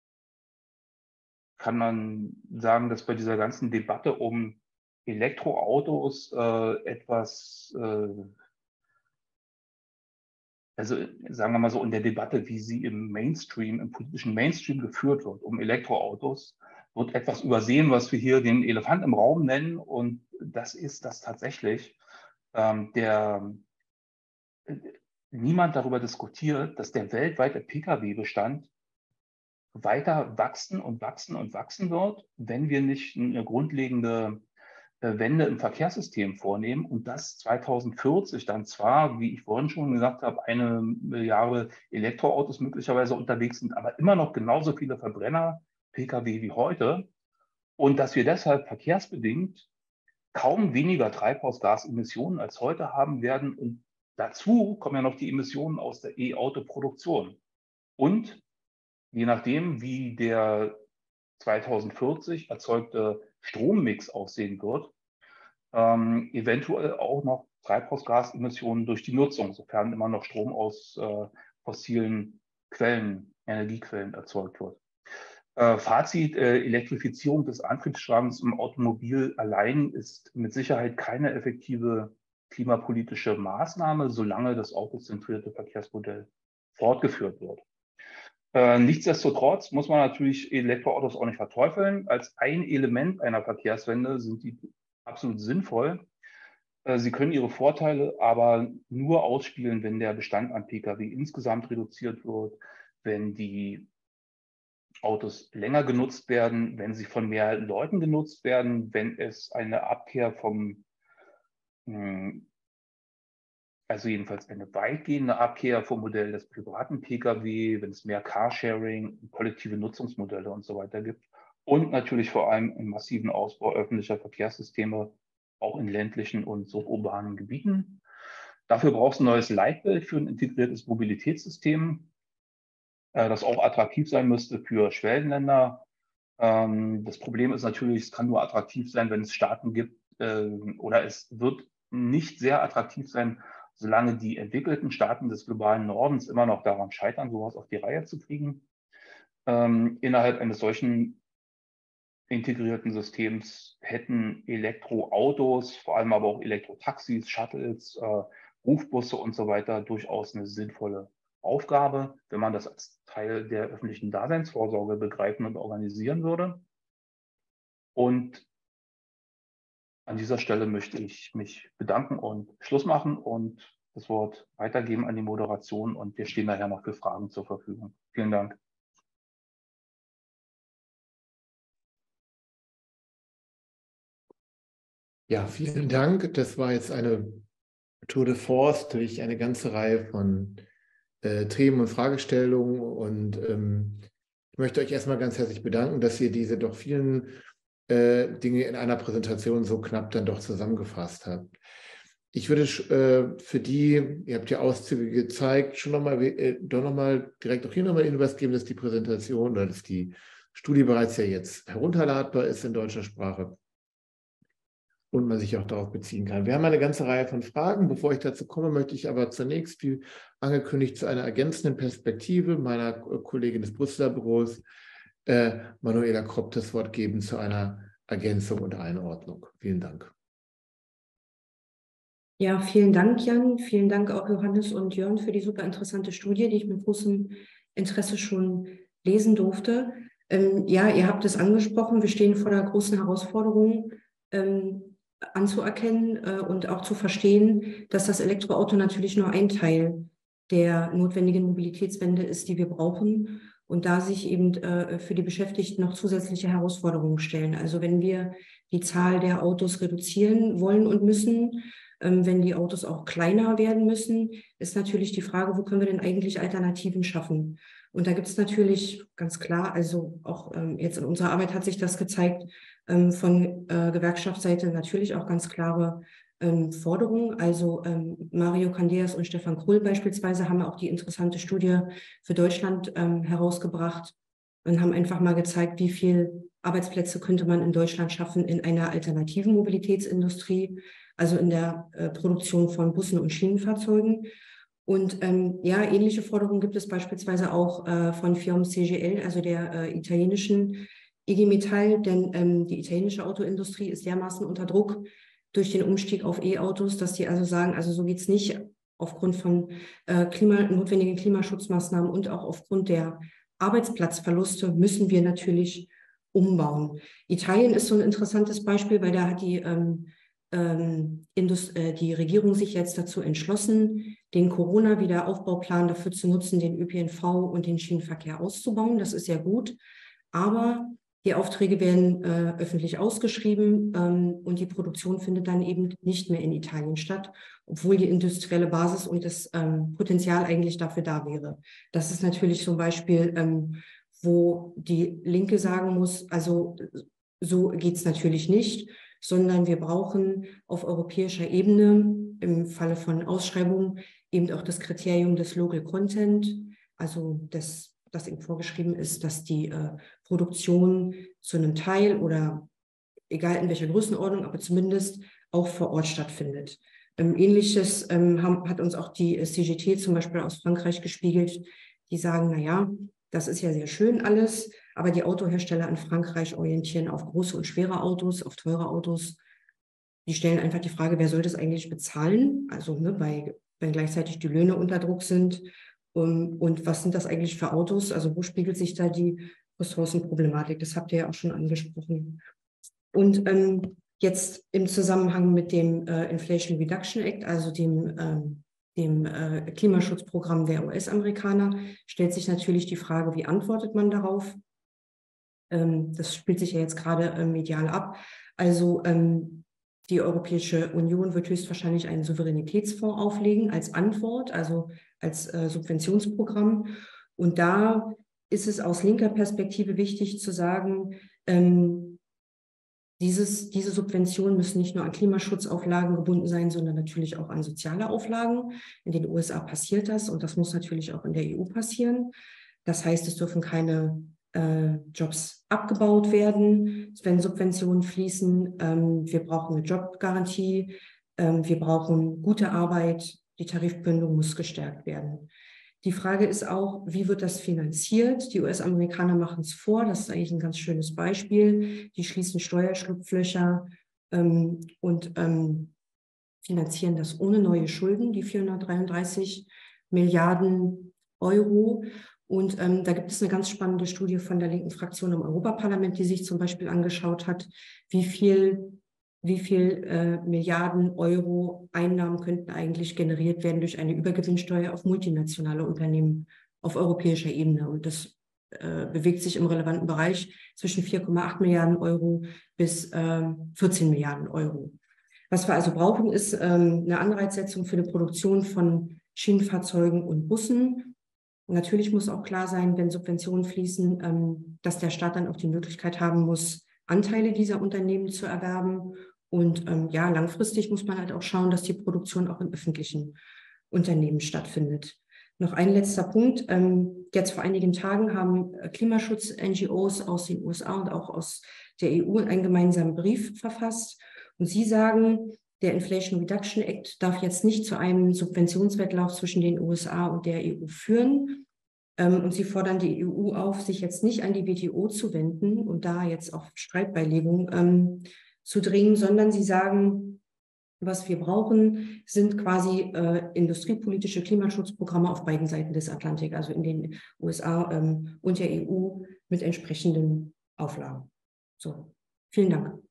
kann man sagen, dass bei dieser ganzen Debatte um Elektroautos äh, etwas, äh, also sagen wir mal so in der Debatte, wie sie im Mainstream, im politischen Mainstream geführt wird, um Elektroautos, wird etwas übersehen, was wir hier den Elefant im Raum nennen. Und das ist, dass tatsächlich ähm, der, äh, niemand darüber diskutiert, dass der weltweite Pkw-Bestand weiter wachsen und wachsen und wachsen wird, wenn wir nicht eine grundlegende Wende im Verkehrssystem vornehmen und dass zweitausendvierzig dann zwar, wie ich vorhin schon gesagt habe, eine Milliarde Elektroautos möglicherweise unterwegs sind, aber immer noch genauso viele Verbrenner, Pkw wie heute und dass wir deshalb verkehrsbedingt kaum weniger Treibhausgasemissionen als heute haben werden und dazu kommen ja noch die Emissionen aus der E-Auto-Produktion. Und je nachdem, wie der zweitausendvierzig erzeugte Strommix aussehen wird, ähm, eventuell auch noch Treibhausgasemissionen durch die Nutzung, sofern immer noch Strom aus äh, fossilen Quellen, Energiequellen erzeugt wird. Äh, Fazit, äh, Elektrifizierung des Antriebsstrangs im Automobil allein ist mit Sicherheit keine effektive klimapolitische Maßnahme, solange das autozentrierte Verkehrsmodell fortgeführt wird. Äh, nichtsdestotrotz muss man natürlich Elektroautos auch nicht verteufeln. Als ein Element einer Verkehrswende sind die absolut sinnvoll. Äh, sie können ihre Vorteile aber nur ausspielen, wenn der Bestand an Pkw insgesamt reduziert wird, wenn die Autos länger genutzt werden, wenn sie von mehr Leuten genutzt werden, wenn es eine Abkehr vom mh, Also jedenfalls eine weitgehende Abkehr vom Modell des privaten Pkw, wenn es mehr Carsharing, kollektive Nutzungsmodelle und so weiter gibt. Und natürlich vor allem einen massiven Ausbau öffentlicher Verkehrssysteme, auch in ländlichen und suburbanen Gebieten. Dafür braucht es ein neues Leitbild für ein integriertes Mobilitätssystem, das auch attraktiv sein müsste für Schwellenländer. Das Problem ist natürlich, es kann nur attraktiv sein, wenn es Staaten gibt, oder es wird nicht sehr attraktiv sein, solange die entwickelten Staaten des globalen Nordens immer noch daran scheitern, sowas auf die Reihe zu kriegen. Ähm, innerhalb eines solchen integrierten Systems hätten Elektroautos, vor allem aber auch Elektrotaxis, Shuttles, äh, Rufbusse und so weiter durchaus eine sinnvolle Aufgabe, wenn man das als Teil der öffentlichen Daseinsvorsorge begreifen und organisieren würde. Und an dieser Stelle möchte ich mich bedanken und Schluss machen und das Wort weitergeben an die Moderation und wir stehen nachher noch für Fragen zur Verfügung. Vielen Dank. Ja, vielen Dank. Das war jetzt eine Tour de Force durch eine ganze Reihe von äh, Themen und Fragestellungen und ähm, ich möchte euch erstmal ganz herzlich bedanken, dass ihr diese doch vielen äh, Dinge in einer Präsentation so knapp dann doch zusammengefasst habt. Ich würde äh, für die, ihr habt ja Auszüge gezeigt, schon nochmal äh, doch nochmal direkt auch hier nochmal den Hinweis geben, dass die Präsentation oder dass die Studie bereits ja jetzt herunterladbar ist in deutscher Sprache und man sich auch darauf beziehen kann. Wir haben eine ganze Reihe von Fragen. Bevor ich dazu komme, möchte ich aber zunächst, wie angekündigt, zu einer ergänzenden Perspektive meiner Kollegin des Brüsseler Büros, äh, Manuela Kropp, das Wort geben zu einer Ergänzung und Einordnung. Vielen Dank. Ja, vielen Dank, Jan. Vielen Dank auch Johannes und Jörn für die super interessante Studie, die ich mit großem Interesse schon lesen durfte. Ähm, ja, ihr habt es angesprochen, wir stehen vor einer großen Herausforderung, ähm, anzuerkennen äh, und auch zu verstehen, dass das Elektroauto natürlich nur ein Teil der notwendigen Mobilitätswende ist, die wir brauchen. Und da sich eben äh, für die Beschäftigten noch zusätzliche Herausforderungen stellen. Also wenn wir die Zahl der Autos reduzieren wollen und müssen, Ähm, wenn die Autos auch kleiner werden müssen, ist natürlich die Frage, wo können wir denn eigentlich Alternativen schaffen? Und da gibt es natürlich ganz klar, also auch ähm, jetzt in unserer Arbeit hat sich das gezeigt, ähm, von äh, Gewerkschaftsseite natürlich auch ganz klare ähm, Forderungen. Also ähm, Mario Candeas und Stefan Krull beispielsweise haben auch die interessante Studie für Deutschland ähm, herausgebracht und haben einfach mal gezeigt, wie viel Arbeitsplätze könnte man in Deutschland schaffen in einer alternativen Mobilitätsindustrie, also in der äh, Produktion von Bussen und Schienenfahrzeugen. Und ähm, ja, ähnliche Forderungen gibt es beispielsweise auch äh, von Fiat C G L, also der äh, italienischen I G Metall, denn ähm, die italienische Autoindustrie ist dermaßen unter Druck durch den Umstieg auf E-Autos, dass sie also sagen, also so geht es nicht aufgrund von äh, Klima, notwendigen Klimaschutzmaßnahmen und auch aufgrund der Arbeitsplatzverluste müssen wir natürlich umbauen. Italien ist so ein interessantes Beispiel, weil da hat die, ähm, ähm, Indust äh, die Regierung sich jetzt dazu entschlossen, den Corona-Wiederaufbauplan dafür zu nutzen, den Ö P N V und den Schienenverkehr auszubauen. Das ist ja gut, aber die Aufträge werden äh, öffentlich ausgeschrieben ähm, und die Produktion findet dann eben nicht mehr in Italien statt, obwohl die industrielle Basis und das ähm, Potenzial eigentlich dafür da wäre. Das ist natürlich so ein Beispiel, ähm, wo die Linke sagen muss, also so geht es natürlich nicht, sondern wir brauchen auf europäischer Ebene im Falle von Ausschreibungen eben auch das Kriterium des Local Content, also des, das eben vorgeschrieben ist, dass die äh, Produktion zu einem Teil oder egal in welcher Größenordnung, aber zumindest auch vor Ort stattfindet. Ähm, Ähnliches ähm, haben, hat uns auch die C G T zum Beispiel aus Frankreich gespiegelt, die sagen, naja, das ist ja sehr schön alles, aber die Autohersteller in Frankreich orientieren auf große und schwere Autos, auf teure Autos. Die stellen einfach die Frage, wer soll das eigentlich bezahlen? Also ne, bei, wenn gleichzeitig die Löhne unter Druck sind. Um, und was sind das eigentlich für Autos? Also wo spiegelt sich da die Ressourcenproblematik? Das habt ihr ja auch schon angesprochen. Und ähm, jetzt im Zusammenhang mit dem äh, Inflation Reduction Act, also dem, ähm, dem äh, Klimaschutzprogramm der U S-Amerikaner, stellt sich natürlich die Frage, wie antwortet man darauf? Ähm, das spielt sich ja jetzt gerade äh, medial ab. Also ähm, die Europäische Union wird höchstwahrscheinlich einen Souveränitätsfonds auflegen als Antwort, also als äh, Subventionsprogramm. Und da ist es aus linker Perspektive wichtig zu sagen, ähm, dieses, diese Subventionen müssen nicht nur an Klimaschutzauflagen gebunden sein, sondern natürlich auch an soziale Auflagen. In den U S A passiert das und das muss natürlich auch in der E U passieren. Das heißt, es dürfen keine äh, Jobs abgebaut werden, wenn Subventionen fließen. Ähm, wir brauchen eine Jobgarantie. Ähm, wir brauchen gute Arbeit. Die Tarifbindung muss gestärkt werden. Die Frage ist auch, wie wird das finanziert? Die U S-Amerikaner machen es vor, das ist eigentlich ein ganz schönes Beispiel. Die schließen Steuerschlupflöcher ähm, und ähm, finanzieren das ohne neue Schulden, die vierhundertdreiunddreißig Milliarden Euro. Und ähm, da gibt es eine ganz spannende Studie von der linken Fraktion im Europaparlament, die sich zum Beispiel angeschaut hat, wie viel wie viel äh, Milliarden Euro Einnahmen könnten eigentlich generiert werden durch eine Übergewinnsteuer auf multinationale Unternehmen auf europäischer Ebene. Und das äh, bewegt sich im relevanten Bereich zwischen vier Komma acht Milliarden Euro bis äh, vierzehn Milliarden Euro. Was wir also brauchen, ist ähm, eine Anreizsetzung für die Produktion von Schienenfahrzeugen und Bussen. Und natürlich muss auch klar sein, wenn Subventionen fließen, ähm, dass der Staat dann auch die Möglichkeit haben muss, Anteile dieser Unternehmen zu erwerben. Und ähm, ja, langfristig muss man halt auch schauen, dass die Produktion auch in öffentlichen Unternehmen stattfindet. Noch ein letzter Punkt. Ähm, jetzt vor einigen Tagen haben Klimaschutz-N G Os aus den U S A und auch aus der E U einen gemeinsamen Brief verfasst. Und sie sagen, der Inflation Reduction Act darf jetzt nicht zu einem Subventionswettlauf zwischen den U S A und der E U führen. Und sie fordern die E U auf, sich jetzt nicht an die W T O zu wenden und da jetzt auf Streitbeilegung ähm, zu dringen, sondern sie sagen, was wir brauchen, sind quasi äh, industriepolitische Klimaschutzprogramme auf beiden Seiten des Atlantik, also in den U S A ähm, und der E U mit entsprechenden Auflagen. So, vielen Dank.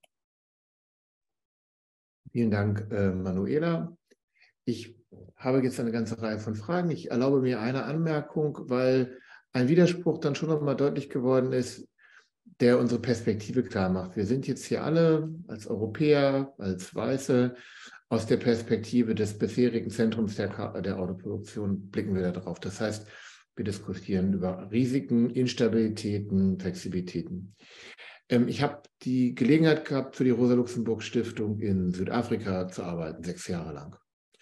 Vielen Dank, äh, Manuela. Ich habe jetzt eine ganze Reihe von Fragen. Ich erlaube mir eine Anmerkung, weil ein Widerspruch dann schon nochmal deutlich geworden ist, der unsere Perspektive klar macht. Wir sind jetzt hier alle als Europäer, als Weiße aus der Perspektive des bisherigen Zentrums der, der Autoproduktion blicken wir darauf. Das heißt, wir diskutieren über Risiken, Instabilitäten, Flexibilitäten. Ähm, ich habe die Gelegenheit gehabt, für die Rosa-Luxemburg-Stiftung in Südafrika zu arbeiten, sechs Jahre lang.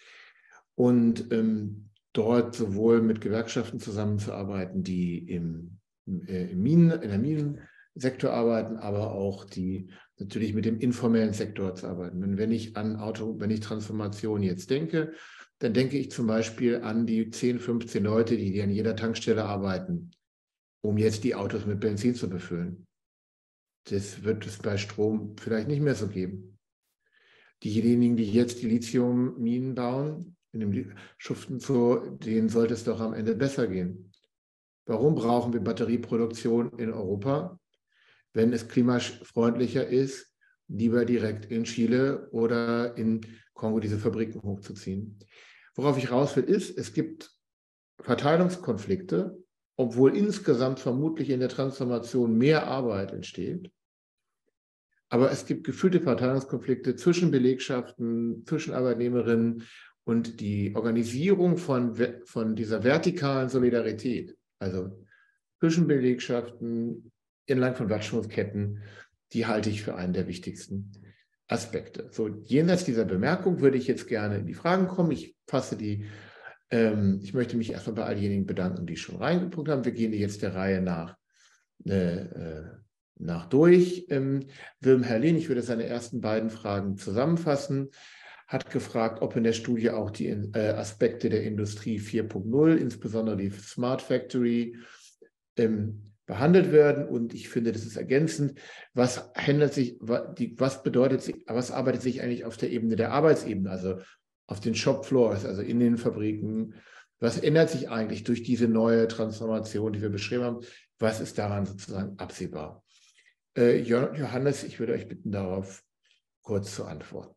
Und ähm, dort sowohl mit Gewerkschaften zusammenzuarbeiten, die im, äh, im Minen, in der Minensektor arbeiten, aber auch die natürlich mit dem informellen Sektor zu arbeiten. Und wenn ich an Auto, wenn ich Transformation jetzt denke, dann denke ich zum Beispiel an die zehn, fünfzehn Leute, die, die an jeder Tankstelle arbeiten, um jetzt die Autos mit Benzin zu befüllen. Das wird es bei Strom vielleicht nicht mehr so geben. Diejenigen, die jetzt die Lithiumminen bauen, in dem schuften so, denen sollte es doch am Ende besser gehen. Warum brauchen wir Batterieproduktion in Europa, wenn es klimafreundlicher ist, lieber direkt in Chile oder in Kongo diese Fabriken hochzuziehen? Worauf ich raus will, ist, es gibt Verteilungskonflikte, obwohl insgesamt vermutlich in der Transformation mehr Arbeit entsteht. Aber es gibt gefühlte Verteilungskonflikte zwischen Belegschaften, zwischen Arbeitnehmerinnen und die Organisierung von, von dieser vertikalen Solidarität, also zwischen Belegschaften entlang von Wertschöpfungsketten, die halte ich für einen der wichtigsten Aspekte. So, jenseits dieser Bemerkung würde ich jetzt gerne in die Fragen kommen. Ich fasse die, ähm, ich möchte mich erstmal bei all denjenigen bedanken, die schon reingeguckt haben. Wir gehen jetzt der Reihe nach, äh, nach durch. Ähm, Wilm Herrlin, ich würde seine ersten beiden Fragen zusammenfassen, hat gefragt, ob in der Studie auch die äh, Aspekte der Industrie vier Punkt null, insbesondere die Smart Factory, ähm, behandelt werden. Und ich finde, das ist ergänzend. Was handelt sich, was bedeutet sich, was arbeitet sich eigentlich auf der Ebene der Arbeitsebene, also auf den Shopfloors, also in den Fabriken? Was ändert sich eigentlich durch diese neue Transformation, die wir beschrieben haben? Was ist daran sozusagen absehbar? Äh, Johannes, ich würde euch bitten, darauf kurz zu antworten.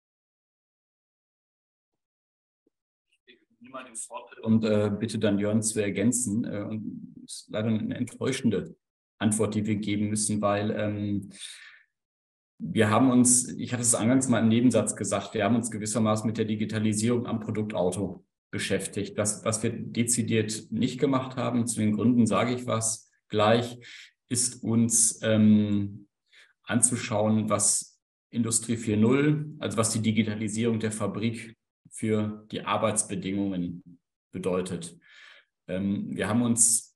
Und äh, bitte dann Jörn zu ergänzen. Äh, und ist leider eine enttäuschende Antwort, die wir geben müssen, weil ähm, wir haben uns, ich hatte es eingangs mal im Nebensatz gesagt, wir haben uns gewissermaßen mit der Digitalisierung am Produktauto beschäftigt. Das, was wir dezidiert nicht gemacht haben, zu den Gründen sage ich was gleich, ist uns ähm, anzuschauen, was Industrie vier Punkt null, also was die Digitalisierung der Fabrik für die Arbeitsbedingungen bedeutet. Ähm, wir haben uns,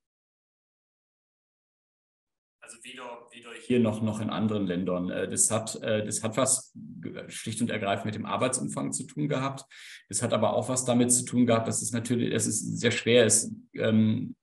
also weder, weder hier noch, noch in anderen Ländern, äh, das, hat, äh, das hat was schlicht und ergreifend mit dem Arbeitsumfang zu tun gehabt. Das hat aber auch was damit zu tun gehabt, dass es natürlich, dass es sehr schwer ist, ähm,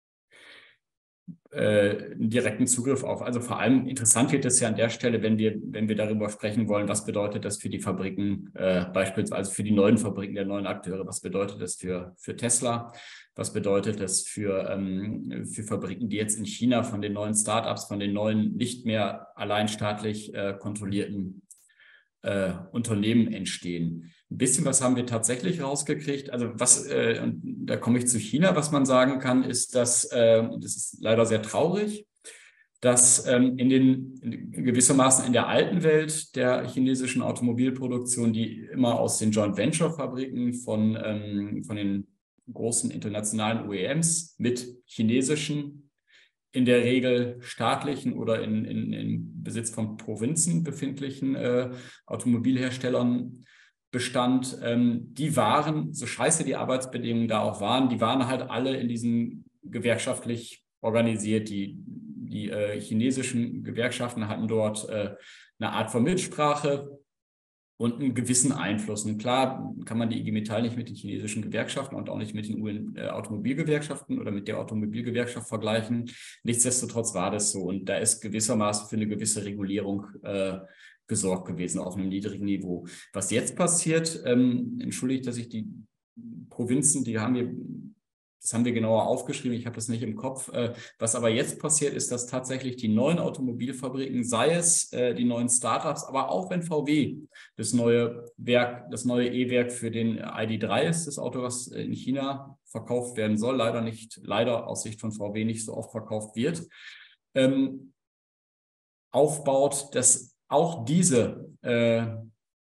einen direkten Zugriff auf. Also vor allem interessant wird es ja an der Stelle, wenn wir, wenn wir darüber sprechen wollen, was bedeutet das für die Fabriken, äh, beispielsweise für die neuen Fabriken der neuen Akteure, was bedeutet das für, für Tesla, was bedeutet das für, ähm, für Fabriken, die jetzt in China von den neuen Startups, von den neuen nicht mehr allein staatlich äh, kontrollierten äh, Unternehmen entstehen. Ein bisschen was haben wir tatsächlich rausgekriegt. Also was, äh, und da komme ich zu China, was man sagen kann, ist, dass, äh, das ist leider sehr traurig, dass ähm, in den in gewissermaßen in der alten Welt der chinesischen Automobilproduktion, die immer aus den Joint Venture Fabriken von, ähm, von den großen internationalen O E Ms mit chinesischen, in der Regel staatlichen oder in, in, in Besitz von Provinzen befindlichen äh, Automobilherstellern bestand, ähm, die waren, so scheiße die Arbeitsbedingungen da auch waren, die waren halt alle in diesen gewerkschaftlich organisiert. Die, die äh, chinesischen Gewerkschaften hatten dort äh, eine Art von Mitsprache und einen gewissen Einfluss. Und klar kann man die I G Metall nicht mit den chinesischen Gewerkschaften und auch nicht mit den U N-Automobilgewerkschaften oder mit der Automobilgewerkschaft vergleichen. Nichtsdestotrotz war das so. Und da ist gewissermaßen für eine gewisse Regulierung äh, gesorgt gewesen, auf einem niedrigen Niveau. Was jetzt passiert, ähm, entschuldigt, dass ich die Provinzen, die haben wir, das haben wir genauer aufgeschrieben, ich habe das nicht im Kopf. Äh, was aber jetzt passiert, ist, dass tatsächlich die neuen Automobilfabriken, sei es äh, die neuen Startups, aber auch wenn V W das neue Werk, das neue E-Werk für den I D drei ist, das Auto, was in China verkauft werden soll, leider nicht, leider aus Sicht von V W nicht so oft verkauft wird, ähm, aufbaut, dass auch diese äh,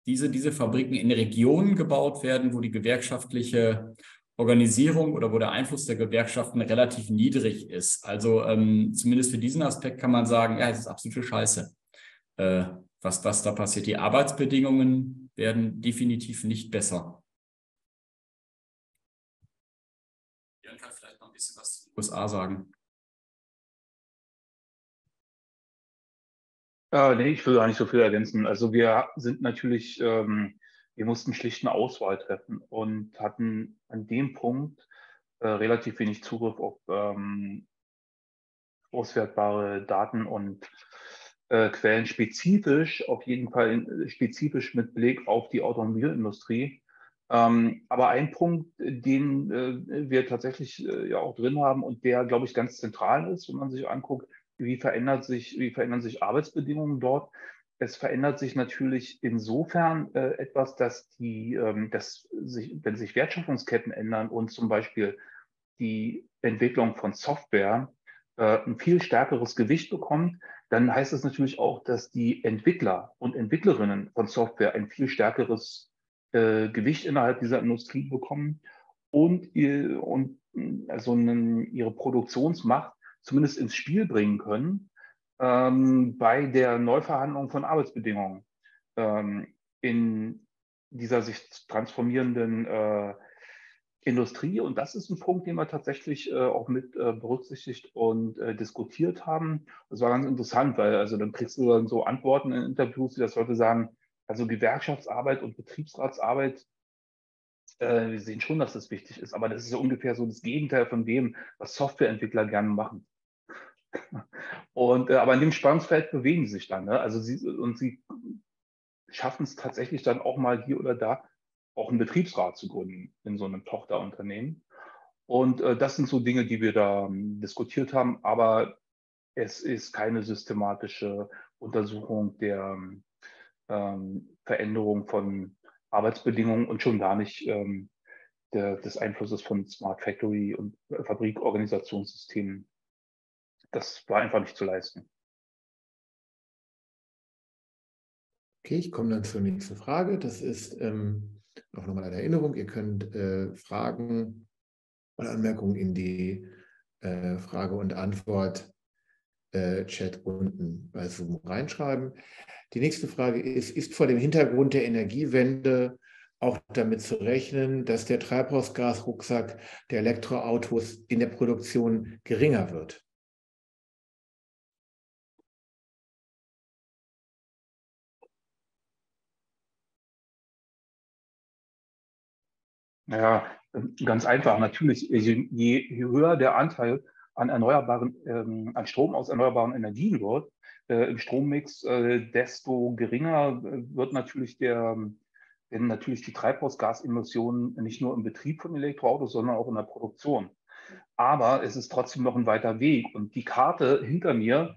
diese, diese Fabriken in Regionen gebaut werden, wo die gewerkschaftliche Organisierung oder wo der Einfluss der Gewerkschaften relativ niedrig ist. Also ähm, zumindest für diesen Aspekt kann man sagen, ja, es ist absolute Scheiße, äh, was, was da passiert. Die Arbeitsbedingungen werden definitiv nicht besser. Jan kann vielleicht noch ein bisschen was zu den U S A sagen. Äh, nee, ich will gar nicht so viel ergänzen. Also wir sind natürlich, ähm, wir mussten schlicht eine Auswahl treffen und hatten an dem Punkt äh, relativ wenig Zugriff auf ähm, auswertbare Daten und äh, Quellen spezifisch, auf jeden Fall in, spezifisch mit Blick auf die Automobilindustrie. Ähm, aber ein Punkt, den äh, wir tatsächlich äh, ja auch drin haben und der, glaube ich, ganz zentral ist, wenn man sich anguckt, wie verändert sich, wie verändern sich Arbeitsbedingungen dort. Es verändert sich natürlich insofern äh, etwas, dass die, ähm, dass sich, wenn sich Wertschöpfungsketten ändern und zum Beispiel die Entwicklung von Software äh, ein viel stärkeres Gewicht bekommt, dann heißt es natürlich auch, dass die Entwickler und Entwicklerinnen von Software ein viel stärkeres äh, Gewicht innerhalb dieser Industrie bekommen und, ihr, und also einen, ihre Produktionsmacht zumindest ins Spiel bringen können ähm, bei der Neuverhandlung von Arbeitsbedingungen ähm, in dieser sich transformierenden äh, Industrie. Und das ist ein Punkt, den wir tatsächlich äh, auch mit äh, berücksichtigt und äh, diskutiert haben. Das war ganz interessant, weil also dann kriegst du dann so Antworten in Interviews, die das Leute sagen, also Gewerkschaftsarbeit und Betriebsratsarbeit, äh, wir sehen schon, dass das wichtig ist, aber das ist ja ungefähr so das Gegenteil von dem, was Softwareentwickler gerne machen. Und äh, aber in dem Spannungsfeld bewegen sie sich dann. Ne? Also sie und sie schaffen es tatsächlich dann auch mal hier oder da auch einen Betriebsrat zu gründen in so einem Tochterunternehmen. Und äh, das sind so Dinge, die wir da ähm, diskutiert haben, aber es ist keine systematische Untersuchung der ähm, Veränderung von Arbeitsbedingungen und schon gar nicht ähm, der, des Einflusses von Smart Factory und äh, Fabrikorganisationssystemen. Das war einfach nicht zu leisten. Okay, ich komme dann zur nächsten Frage. Das ist ähm, auch nochmal eine Erinnerung. Ihr könnt äh, Fragen oder Anmerkungen in die äh, Frage- und Antwort-Chat unten bei Zoom reinschreiben. Die nächste Frage ist, ist vor dem Hintergrund der Energiewende auch damit zu rechnen, dass der Treibhausgasrucksack der Elektroautos in der Produktion geringer wird? Ja, ganz einfach. Natürlich, je, je höher der Anteil an erneuerbaren, ähm, an Strom aus erneuerbaren Energien wird, äh, im Strommix, äh, desto geringer wird natürlich der, werden natürlich die Treibhausgasemissionen nicht nur im Betrieb von Elektroautos, sondern auch in der Produktion. Aber es ist trotzdem noch ein weiter Weg. Und die Karte hinter mir,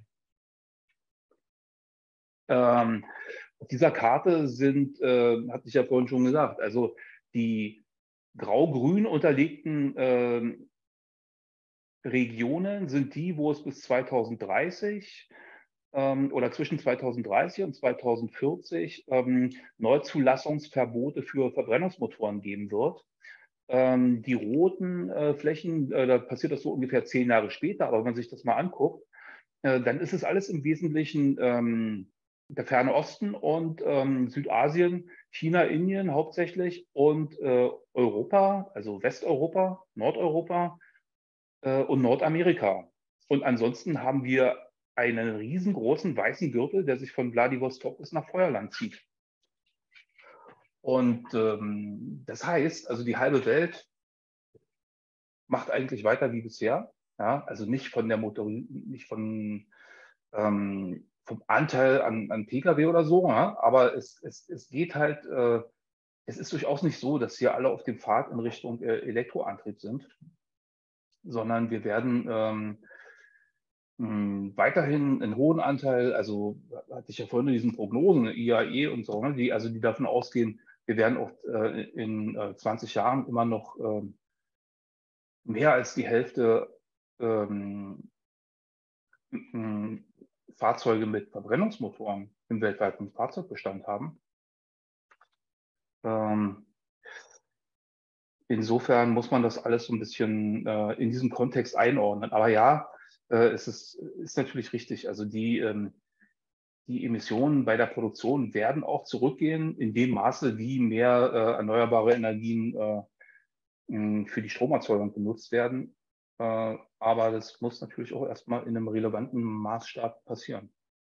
ähm, auf dieser Karte sind, äh, hatte ich ja vorhin schon gesagt, also die grau-grün unterlegten äh, Regionen sind die, wo es bis zweitausenddreißig ähm, oder zwischen zweitausenddreißig und zweitausendvierzig ähm, Neuzulassungsverbote für Verbrennungsmotoren geben wird. Ähm, die roten äh, Flächen, äh, da passiert das so ungefähr zehn Jahre später, aber wenn man sich das mal anguckt, äh, dann ist es alles im Wesentlichen ähm, der Ferne Osten und ähm, Südasien, China, Indien hauptsächlich und äh, Europa, also Westeuropa, Nordeuropa äh, und Nordamerika. Und ansonsten haben wir einen riesengroßen weißen Gürtel, der sich von Wladiwostok bis nach Feuerland zieht. Und ähm, das heißt, also die halbe Welt macht eigentlich weiter wie bisher. Ja, also nicht von der Motor, nicht von ähm, vom Anteil an, an Pkw oder so, ja? Aber es, es, es geht halt, äh, es ist durchaus nicht so, dass hier alle auf dem Pfad in Richtung äh, Elektroantrieb sind, sondern wir werden ähm, mh, weiterhin einen hohen Anteil, also hatte ich ja vorhin diesen Prognosen, I A E und so, ne, die, also die davon ausgehen, wir werden auch äh, in äh, zwanzig Jahren immer noch äh, mehr als die Hälfte ähm, Fahrzeuge mit Verbrennungsmotoren im weltweiten Fahrzeugbestand haben. Ähm, insofern muss man das alles so ein bisschen äh, in diesem Kontext einordnen. Aber ja, äh, es ist, ist natürlich richtig. Also die, ähm, die Emissionen bei der Produktion werden auch zurückgehen in dem Maße, wie mehr äh, erneuerbare Energien äh, mh, für die Stromerzeugung benutzt werden. Äh, aber das muss natürlich auch erstmal in einem relevanten Maßstab passieren.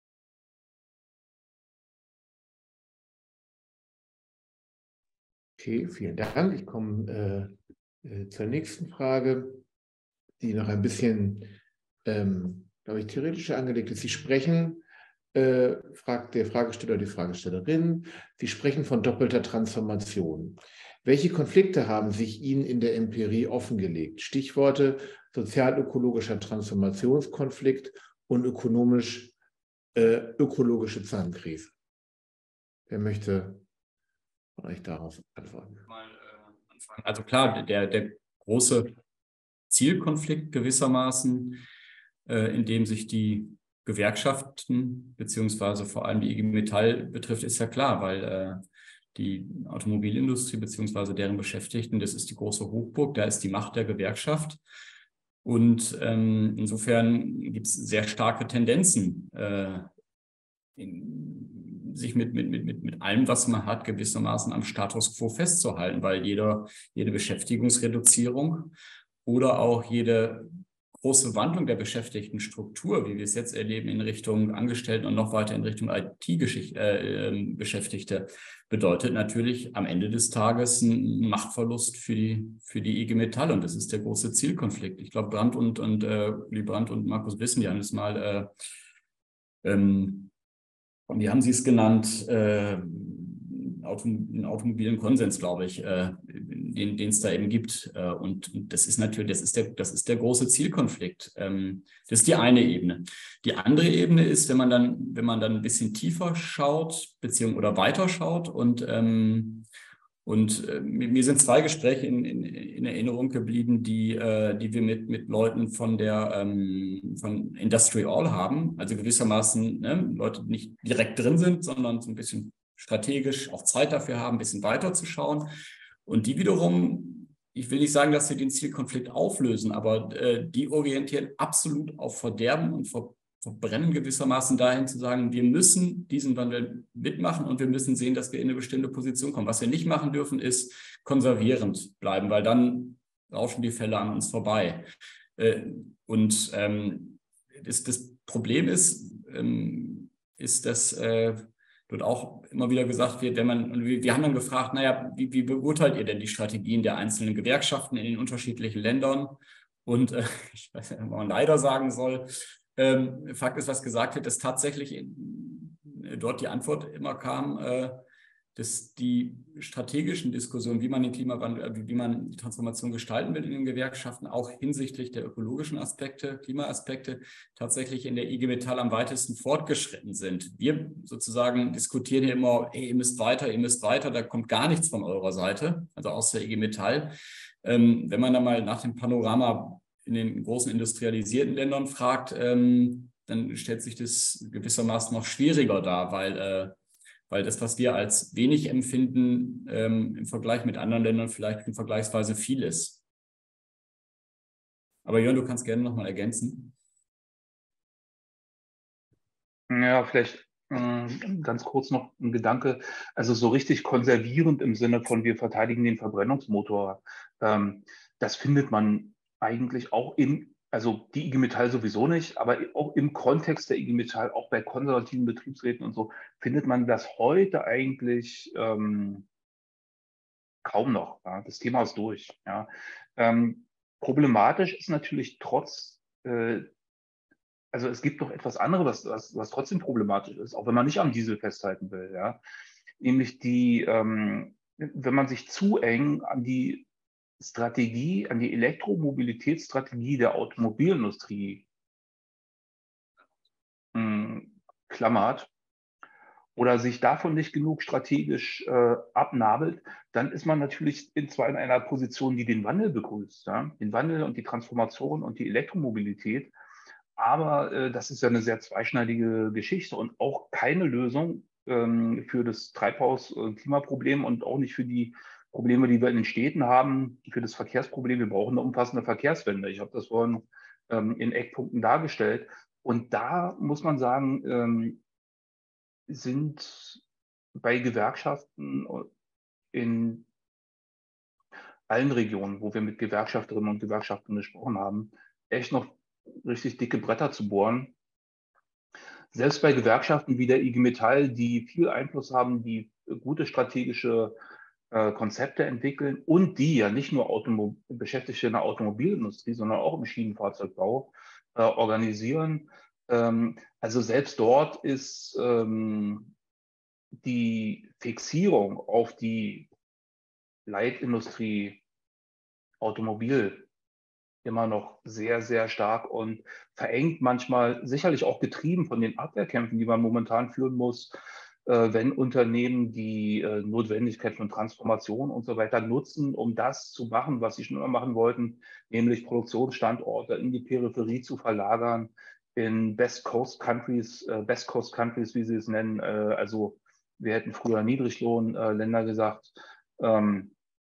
Okay, vielen Dank. Ich komme äh, äh, zur nächsten Frage, die noch ein bisschen, ähm, glaube ich, theoretischer angelegt ist. Sie sprechen, äh, fragt der Fragesteller oder die Fragestellerin, Sie sprechen von doppelter Transformation. Welche Konflikte haben sich Ihnen in der Empirie offengelegt? Stichworte sozial-ökologischer Transformationskonflikt und ökonomisch äh, ökologische Zahnkrise. Wer möchte von euch darauf antworten? Mal, äh, anfangen. Also klar, der, der große Zielkonflikt gewissermaßen, äh, in dem sich die Gewerkschaften beziehungsweise vor allem die I G Metall betrifft, ist ja klar, weil äh, die Automobilindustrie beziehungsweise deren Beschäftigten, das ist die große Hochburg, da ist die Macht der Gewerkschaft. Und ähm, insofern gibt es sehr starke Tendenzen, äh, in, sich mit, mit, mit, mit allem, was man hat, gewissermaßen am Status quo festzuhalten, weil jeder, jede Beschäftigungsreduzierung oder auch jede große Wandlung der Beschäftigtenstruktur, wie wir es jetzt erleben, in Richtung Angestellten und noch weiter in Richtung I T-Beschäftigte, äh, bedeutet natürlich am Ende des Tages einen Machtverlust für die, für die I G Metall. Und das ist der große Zielkonflikt. Ich glaube, Brandt und, und äh, Uli Brandt und Markus wissen, die haben es mal, äh, ähm, wie haben Sie es genannt, äh, einen automobilen Konsens, glaube ich, äh, den, den es da eben gibt. Äh, und, und das ist natürlich, das ist der, das ist der große Zielkonflikt. Ähm, das ist die eine Ebene. Die andere Ebene ist, wenn man dann, wenn man dann ein bisschen tiefer schaut, beziehungsweise oder weiter schaut und ähm, Und äh, mir sind zwei Gespräche in, in, in Erinnerung geblieben, die, äh, die wir mit, mit Leuten von der ähm, von Industry All haben. Also gewissermaßen ne, Leute, die nicht direkt drin sind, sondern so ein bisschen strategisch auch Zeit dafür haben, ein bisschen weiter zu schauen. Und die wiederum, ich will nicht sagen, dass sie den Zielkonflikt auflösen, aber äh, die orientieren absolut auf Verderben und Ver verbrennen gewissermaßen dahin zu sagen, wir müssen diesen Wandel mitmachen und wir müssen sehen, dass wir in eine bestimmte Position kommen. Was wir nicht machen dürfen, ist konservierend bleiben, weil dann rauschen die Fälle an uns vorbei. Und ähm, das, das Problem ist, ähm, ist, dass äh, dort auch immer wieder gesagt wird, wenn man, wir, wir haben dann gefragt, naja, wie, wie beurteilt ihr denn die Strategien der einzelnen Gewerkschaften in den unterschiedlichen Ländern? Und äh, ich weiß nicht, ob man leider sagen soll, Ähm, Fakt ist, was gesagt wird, dass tatsächlich in, dort die Antwort immer kam, äh, dass die strategischen Diskussionen, wie man den Klimawandel, wie man die Transformation gestalten will in den Gewerkschaften, auch hinsichtlich der ökologischen Aspekte, Klimaaspekte, tatsächlich in der I G Metall am weitesten fortgeschritten sind. Wir sozusagen diskutieren hier immer, hey, ihr müsst weiter, ihr müsst weiter, da kommt gar nichts von eurer Seite, also aus der I G Metall. Ähm, wenn man dann mal nach dem Panorama in den großen industrialisierten Ländern fragt, ähm, dann stellt sich das gewissermaßen noch schwieriger dar, weil, äh, weil das, was wir als wenig empfinden, ähm, im Vergleich mit anderen Ländern vielleicht vergleichsweise viel ist. Aber Jörn, du kannst gerne noch mal ergänzen. Ja, vielleicht äh, ganz kurz noch ein Gedanke. Also so richtig konservierend im Sinne von wir verteidigen den Verbrennungsmotor, ähm, das findet man eigentlich auch in, also die I G Metall sowieso nicht, aber auch im Kontext der I G Metall, auch bei konservativen Betriebsräten und so, findet man das heute eigentlich ähm, kaum noch. Ja. Das Thema ist durch. Ja. Ähm, problematisch ist natürlich trotz, äh, also es gibt noch etwas anderes, was, was trotzdem problematisch ist, auch wenn man nicht am Diesel festhalten will. Ja. Nämlich die, ähm, wenn man sich zu eng an die Strategie, an die Elektromobilitätsstrategie der Automobilindustrie mh, klammert oder sich davon nicht genug strategisch äh, abnabelt, dann ist man natürlich in zwar in einer Position, die den Wandel begrüßt, ja? Den Wandel und die Transformation und die Elektromobilität, aber äh, das ist ja eine sehr zweischneidige Geschichte und auch keine Lösung ähm, für das Treibhaus-Klimaproblem und auch nicht für die Probleme, die wir in den Städten haben, für das Verkehrsproblem. Wir brauchen eine umfassende Verkehrswende. Ich habe das vorhin ähm, in Eckpunkten dargestellt. Und da muss man sagen, ähm, sind bei Gewerkschaften in allen Regionen, wo wir mit Gewerkschafterinnen und Gewerkschaftern gesprochen haben, echt noch richtig dicke Bretter zu bohren. Selbst bei Gewerkschaften wie der I G Metall, die viel Einfluss haben, die gute strategische äh, Konzepte entwickeln und die ja nicht nur Automo- Beschäftigte in der Automobilindustrie, sondern auch im Schienenfahrzeugbau äh, organisieren. Ähm, also selbst dort ist ähm, die Fixierung auf die Leitindustrie Automobil immer noch sehr, sehr stark und verengt manchmal, sicherlich auch getrieben von den Abwehrkämpfen, die man momentan führen muss, äh, wenn Unternehmen die äh, Notwendigkeit von Transformation und so weiter nutzen, um das zu machen, was sie schon immer machen wollten, nämlich Produktionsstandorte in die Peripherie zu verlagern, in Best Coast Countries, äh, Best Coast Countries, wie sie es nennen. Äh, also wir hätten früher Niedriglohnländer gesagt. Ähm,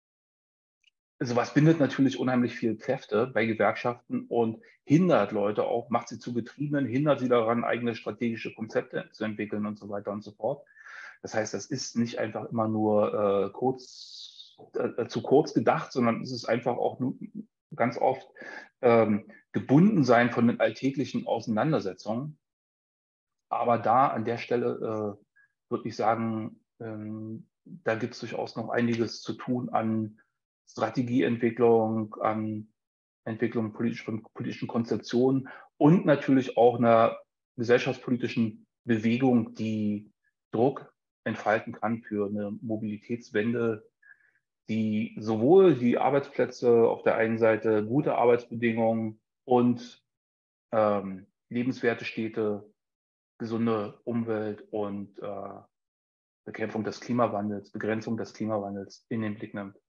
Sowas bindet natürlich unheimlich viel Kräfte bei Gewerkschaften und hindert Leute auch, macht sie zu Getriebenen, hindert sie daran, eigene strategische Konzepte zu entwickeln und so weiter und so fort. Das heißt, das ist nicht einfach immer nur äh, kurz, äh, zu kurz gedacht, sondern es ist einfach auch ganz oft ähm, gebunden sein von den alltäglichen Auseinandersetzungen. Aber da an der Stelle äh, würde ich sagen, ähm, da gibt es durchaus noch einiges zu tun an Strategieentwicklung, an Entwicklung politisch, von politischen Konzeptionen und natürlich auch einer gesellschaftspolitischen Bewegung, die Druck entfalten kann für eine Mobilitätswende, die sowohl die Arbeitsplätze auf der einen Seite, gute Arbeitsbedingungen und ähm, lebenswerte Städte, gesunde Umwelt und äh, Bekämpfung des Klimawandels, Begrenzung des Klimawandels in den Blick nimmt.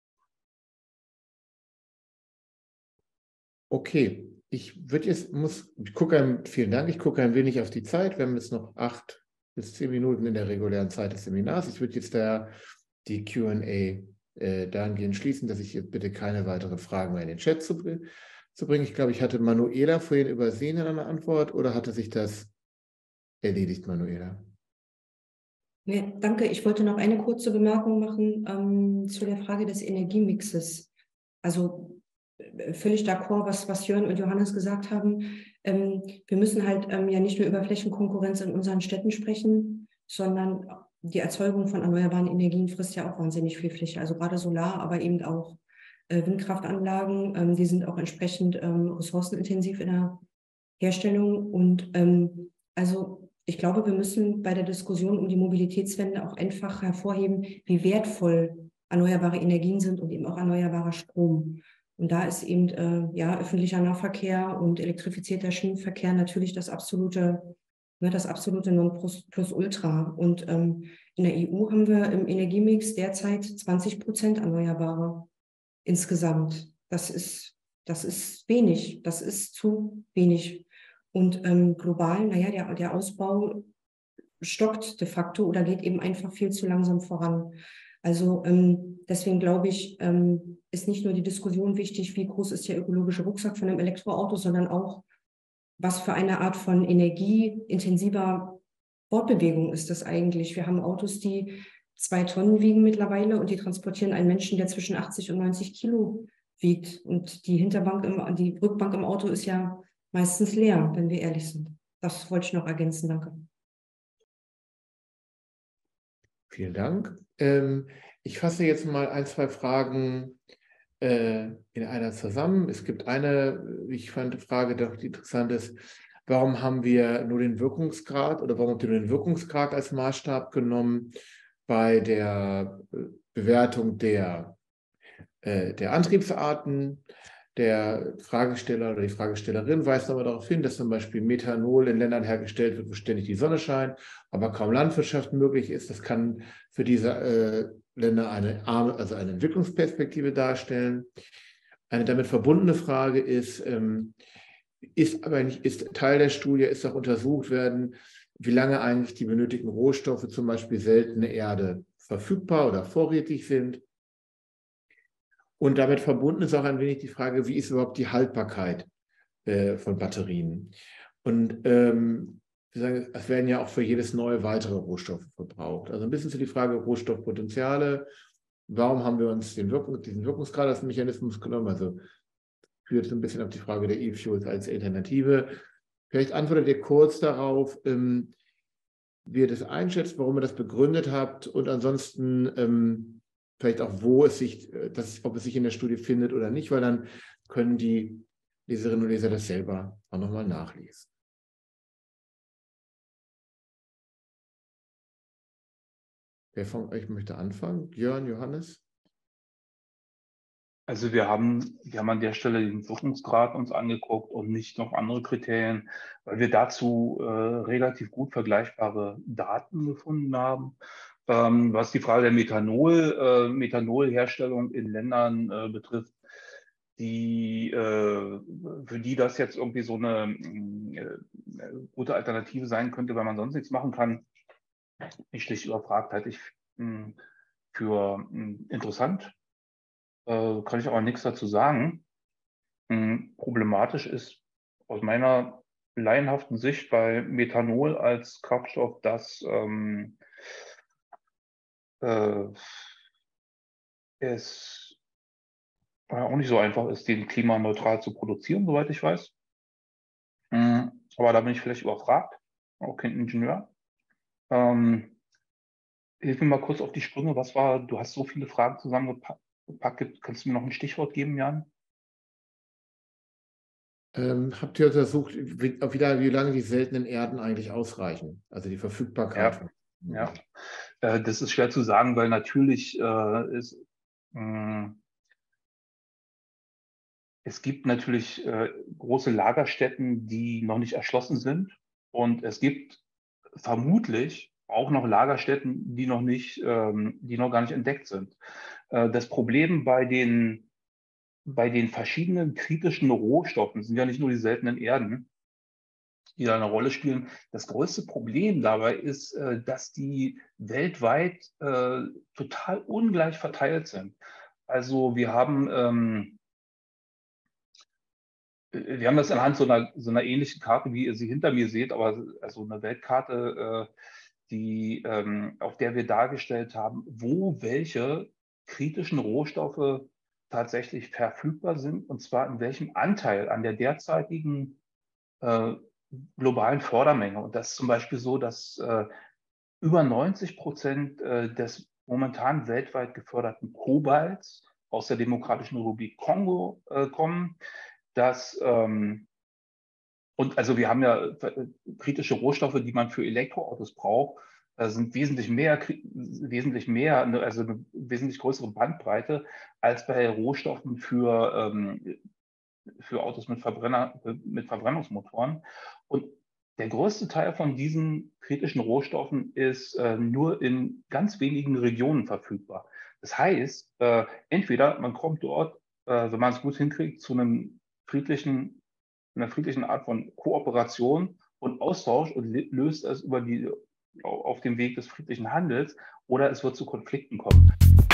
Okay, ich würde jetzt, muss, ich gucke ein, vielen Dank, ich gucke ein wenig auf die Zeit. Wir haben jetzt noch acht bis zehn Minuten in der regulären Zeit des Seminars. Ich würde jetzt da die Q und A äh, dahingehend schließen, dass ich jetzt bitte keine weiteren Fragen mehr in den Chat zu, zu bringen. Ich glaube, ich hatte Manuela vorhin übersehen in einer Antwort oder hatte sich das erledigt, Manuela? Nee, danke. Ich wollte noch eine kurze Bemerkung machen ähm, zu der Frage des Energiemixes. Also völlig d'accord, was, was Jörn und Johannes gesagt haben. Ähm, wir müssen halt ähm, ja nicht nur über Flächenkonkurrenz in unseren Städten sprechen, sondern die Erzeugung von erneuerbaren Energien frisst ja auch wahnsinnig viel Fläche. Also gerade Solar, aber eben auch äh, Windkraftanlagen, ähm, die sind auch entsprechend ähm, ressourcenintensiv in der Herstellung. Und ähm, also ich glaube, wir müssen bei der Diskussion um die Mobilitätswende auch einfach hervorheben, wie wertvoll erneuerbare Energien sind und eben auch erneuerbarer Strom. Und da ist eben äh, ja, öffentlicher Nahverkehr und elektrifizierter Schienenverkehr natürlich das absolute, ne, das absolute Nonplusultra. Und ähm, in der E U haben wir im Energiemix derzeit zwanzig Prozent Erneuerbare insgesamt. Das ist, das ist wenig, das ist zu wenig. Und ähm, global, naja, der, der Ausbau stockt de facto oder geht eben einfach viel zu langsam voran. Also ähm, deswegen glaube ich, ähm, ist nicht nur die Diskussion wichtig, wie groß ist der ökologische Rucksack von einem Elektroauto, sondern auch, was für eine Art von energieintensiver Fortbewegung ist das eigentlich. Wir haben Autos, die zwei Tonnen wiegen mittlerweile und die transportieren einen Menschen, der zwischen achtzig und neunzig Kilo wiegt. Und die Hinterbank, im, die Rückbank im Auto ist ja meistens leer, wenn wir ehrlich sind. Das wollte ich noch ergänzen, danke. Vielen Dank. Ähm, ich fasse jetzt mal ein, zwei Fragen äh, in einer zusammen. Es gibt eine, wie ich fand, Frage, die interessant ist. Warum haben wir nur den Wirkungsgrad oder warum habt ihr nur den Wirkungsgrad als Maßstab genommen bei der Bewertung der, äh, der Antriebsarten? Der Fragesteller oder die Fragestellerin weist aber darauf hin, dass zum Beispiel Methanol in Ländern hergestellt wird, wo ständig die Sonne scheint, aber kaum Landwirtschaft möglich ist. Das kann für diese äh, Länder eine, also eine Entwicklungsperspektive darstellen. Eine damit verbundene Frage ist, ähm, ist aber nicht, ist Teil der Studie, ist auch untersucht werden, wie lange eigentlich die benötigten Rohstoffe, zum Beispiel seltene Erde, verfügbar oder vorrätig sind. Und damit verbunden ist auch ein wenig die Frage, wie ist überhaupt die Haltbarkeit äh, von Batterien? Und ähm, wir sagen, es werden ja auch für jedes neue weitere Rohstoffe verbraucht. Also ein bisschen zu die Frage Rohstoffpotenziale. Warum haben wir uns den Wirkung, diesen Wirkungsgrad als Mechanismus genommen? Also führt ein bisschen auf die Frage der E-Fuels als Alternative. Vielleicht antwortet ihr kurz darauf, ähm, wie ihr das einschätzt, warum ihr das begründet habt und ansonsten ähm, vielleicht auch, wo es sich, das, ob es sich in der Studie findet oder nicht, weil dann können die Leserinnen und Leser das selber auch nochmal nachlesen. Wer von euch möchte anfangen? Jörn, Johannes? Also wir haben, wir haben an der Stelle den Wirkungsgrad uns angeguckt und nicht noch andere Kriterien, weil wir dazu äh, relativ gut vergleichbare Daten gefunden haben. Ähm, was die Frage der Methanol, äh, Methanolherstellung in Ländern äh, betrifft, die, äh, für die das jetzt irgendwie so eine äh, gute Alternative sein könnte, weil man sonst nichts machen kann, mich schlicht überfragt, halte ich mh, für mh, interessant. Äh, kann ich aber nichts dazu sagen. Mh, problematisch ist aus meiner laienhaften Sicht bei Methanol als Kraftstoff, dass ähm, äh, es auch nicht so einfach ist, den klimaneutral zu produzieren, soweit ich weiß. Mh, aber da bin ich vielleicht überfragt, auch kein Ingenieur. Ähm, hilf mir mal kurz auf die Sprünge. Was war, du hast so viele Fragen zusammengepackt. Kannst du mir noch ein Stichwort geben, Jan? Ähm, habt ihr untersucht, wie, wieder, wie lange die seltenen Erden eigentlich ausreichen? Also die Verfügbarkeit. Ja, ja. Äh, das ist schwer zu sagen, weil natürlich äh, ist, mh, es gibt natürlich äh, große Lagerstätten, die noch nicht erschlossen sind. Und es gibt vermutlich auch noch Lagerstätten, die noch nicht, ähm, die noch gar nicht entdeckt sind. Äh, das Problem bei den Bei den verschiedenen kritischen Rohstoffen sind ja nicht nur die seltenen Erden, die da eine Rolle spielen. Das größte Problem dabei ist, äh, dass die weltweit äh, total ungleich verteilt sind. Also wir haben, ähm, wir haben das anhand so einer, so einer ähnlichen Karte, wie ihr sie hinter mir seht, aber also eine Weltkarte, äh, die, ähm, auf der wir dargestellt haben, wo welche kritischen Rohstoffe tatsächlich verfügbar sind, und zwar in welchem Anteil an der derzeitigen äh, globalen Fördermenge. Und das ist zum Beispiel so, dass äh, über neunzig Prozent äh, des momentan weltweit geförderten Kobalts aus der Demokratischen Republik Kongo äh, kommen. Dass, ähm, und also wir haben ja äh, kritische Rohstoffe, die man für Elektroautos braucht, sind wesentlich mehr, wesentlich mehr, also eine wesentlich größere Bandbreite als bei Rohstoffen für, ähm, für Autos mit, Verbrenner, mit Verbrennungsmotoren. Und der größte Teil von diesen kritischen Rohstoffen ist äh, nur in ganz wenigen Regionen verfügbar. Das heißt, äh, entweder man kommt dort, äh, wenn man es gut hinkriegt, zu einem friedlichen, einer friedlichen Art von Kooperation und Austausch und löst es über die auf dem Weg des friedlichen Handels, oder es wird zu Konflikten kommen.